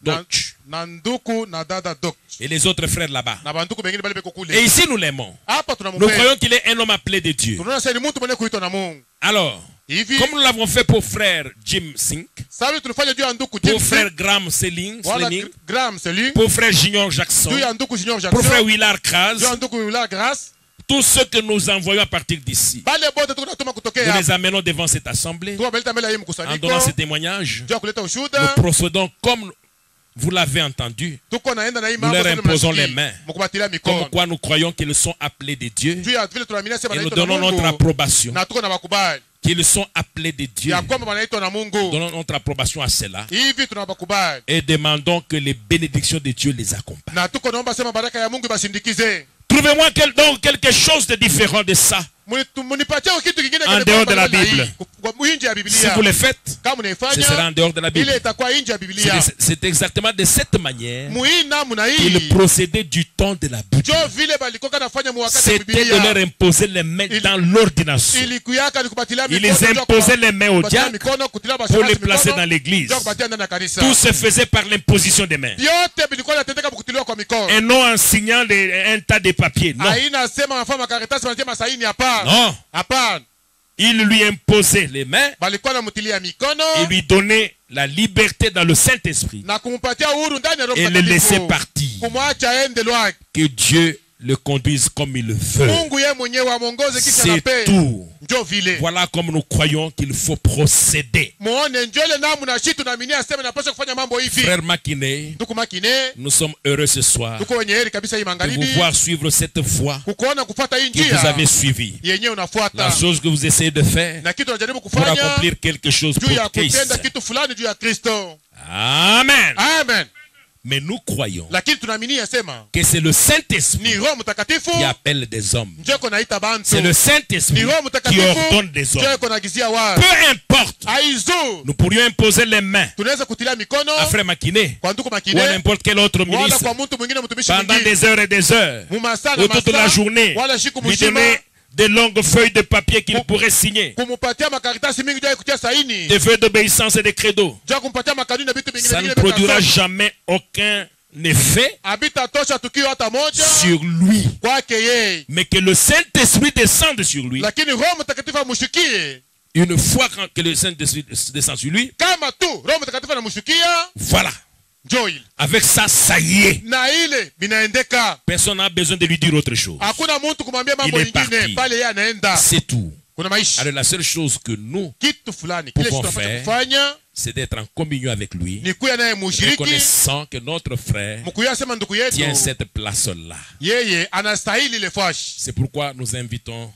Doch. Nanduku na dada Doch. Et les autres frères là-bas. Na banduku bengine bali bekokule. Et ici nous l'aimons. Hapa Nous tunamupenda. croyons qu'il est un homme appelé de Dieu. Tunaona sasa ni mtu mwenye kuitwa na Mungu. Alors, Hivi comme nous l'avons fait pour frère Jim Sink, sababu tulifanya juu ya nduku pour James, frère Graham Selling, wala Graham Seling, pour frère Junior Jackson, juu ya nduku Junior pour Jackson, frère Willard Kraz, juu ya nduku la Grâce. tous ceux que nous envoyons à partir d'ici, Bale bote tunatuma nous kutokea les amenons devant cette assemblée. tuwabeleta mbele ya hii En mkusanyiko donnant ce témoignage, juu ya kuleta nous ushuhuda. procédons comme vous l'avez entendu, Tuko naenda na hii nous mambo leur zote imposons mnasikia. les mains. Mkubatilia Comme mikono. quoi nous croyons qu'ils sont appelés de Dieu Juu ya vile tunaamini sema et nous wanaitwa na donnons notre Mungu approbation. na tuko na wakubali Qu'ils sont appelés de Dieu. ya kwamba wanaitwa na Mungu. Donnons notre approbation à cela Hivi tunawakubali et demandons que les bénédictions de Dieu les accompagnent. na tuko naomba sema baraka ya Mungu basindikize. Trouvez-moi donc quelque chose de différent de ça. Munipatie kitu kingine En dehors de la Bible. nje ya Si Biblia. vous le faites, Kama ce unaifanya sera en dehors de la Bible. ile itakuwa nje ya Biblia. C'est exactement de cette manière Muina muna qu'ils hii procédaient du temps de la Bible. jo vile balikoka nafanya muwakati wa C'était de leur Biblia. imposer les mains dans l'ordination. Ilikuyaka ni kubatilia Ils mikono. imposaient les mains au diacre mikono kutilia pour bashemasi les placer mikono, dans l'église. jo kupatia ndani ya kanisa. Tout se faisait par l'imposition des mains. Yote bilikuwa natendeka kukutiliwa kwa mikono. Et non en signant un tas de papiers. Non. Haina sema mafanya makaratasi wanatia masaini hapana. Non. Hapana. Il lui imposait les mains Balikuwa namutilia mikono et lui donnait la liberté dans le Saint-Esprit na kumpatia uhuru ndani ya Roho et le laisser Mtakatifu. partir. Kumwacha aende lwake. Que Dieu le conduise comme il veut. Mungu yeye mwenyewe amuongoze kisha C'est nape. tout. Njo vile. Voilà comme nous croyons qu'il faut procéder. Muone njole namu na shitu na minia sema napaswa kufanya mambo hivi. Frère Makine, Tuko makine. nous sommes heureux ce soir Tuko wenye heri kabisa hii de vous magharibi. voir suivre cette voie Kukuona kufuata hii que vous njia. avez suivie. Yenyewe La unafuata. chose que vous essayez de faire Na kitu unajaribu pour kufanya accomplir quelque chose juu ya pour Christ. kutenda kitu fulani juu ya Kristo. Amen. Amen. Mais nous croyons Lakini tunaamini yasema que c'est le Saint-Esprit ni Roho Mtakatifu qui appelle des hommes. njoo naita bantu. C'est le Saint-Esprit Ni Roho qui Mtakatifu ordonne des hommes. njoo nagizia watu. Peu importe, Aizu nous pourrions imposer les mains tunaweza kutilia mikono à Frère Makine kwa ndugu ou à Makine n'importe quel autre wala ministre kwa mtu mwingine mtumishi pendant mwingine. des heures et des heures Mumasaa na ou toute la masaa, journée, wala siku lui mzima donner de longues feuilles de papier qu'il pourrait signer, kumupatia makaratasi mingi juu kutia saini. des feuilles d'obéissance et de credo. Juu kumpatia makanuni na vitu vingine Ça ne vingine produira vya jamais aucun effet Habita tosha tukio hata moja sur lui, kwake yeye. mais que le Saint-Esprit descende sur lui. Lakini Roho Mtakatifu amshukie. Une fois que le Saint-Esprit descend sur lui, Kama tu Roho Mtakatifu anamshukia, voilà. njoo ile. Avec ça, ça y est. Na ile binaendeka. Personne n'a besoin de lui dire autre chose. Hakuna mtu kumwambia mambo Il est mengine, parti. pale yeye anaenda. C'est tout. Kuna maisha. Alors la seule chose que nous, Kitu fulani kile Pouvons tunapaswa faire. kufanya c'est d'être en communion avec lui, ni kuya naye mushiriki, reconnaissant que notre frère mkuya sema ndugu yetu tient cette place-là. yeye anastahili ile fashi. C'est pourquoi nous invitons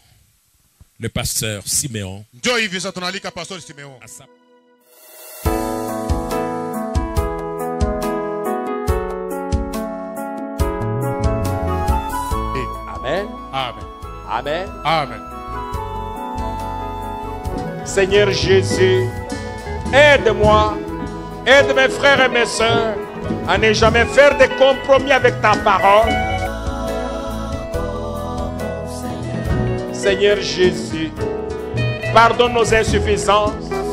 le pasteur Siméon Njoo hivi sasa tunaalika Pastor Simeon. à sa Amen. Amen. Amen. Amen. Seigneur Jésus, aide-moi, aide mes frères et mes sœurs à ne jamais faire de compromis avec ta parole. Seigneur Jésus, pardonne nos insuffisances,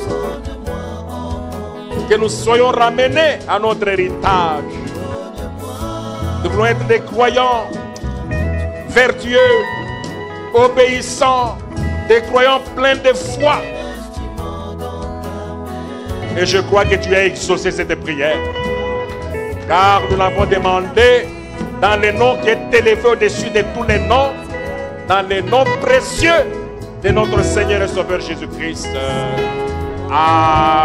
que nous soyons ramenés à notre héritage. Nous voulons être des croyants vertueux, obéissants, des croyants pleins de foi. Et je crois que tu as exaucé cette prière. Car nous l'avons demandé dans le nom qui est élevé au-dessus de tous les noms, dans le nom précieux de notre Seigneur et Sauveur Jésus-Christ. Amen.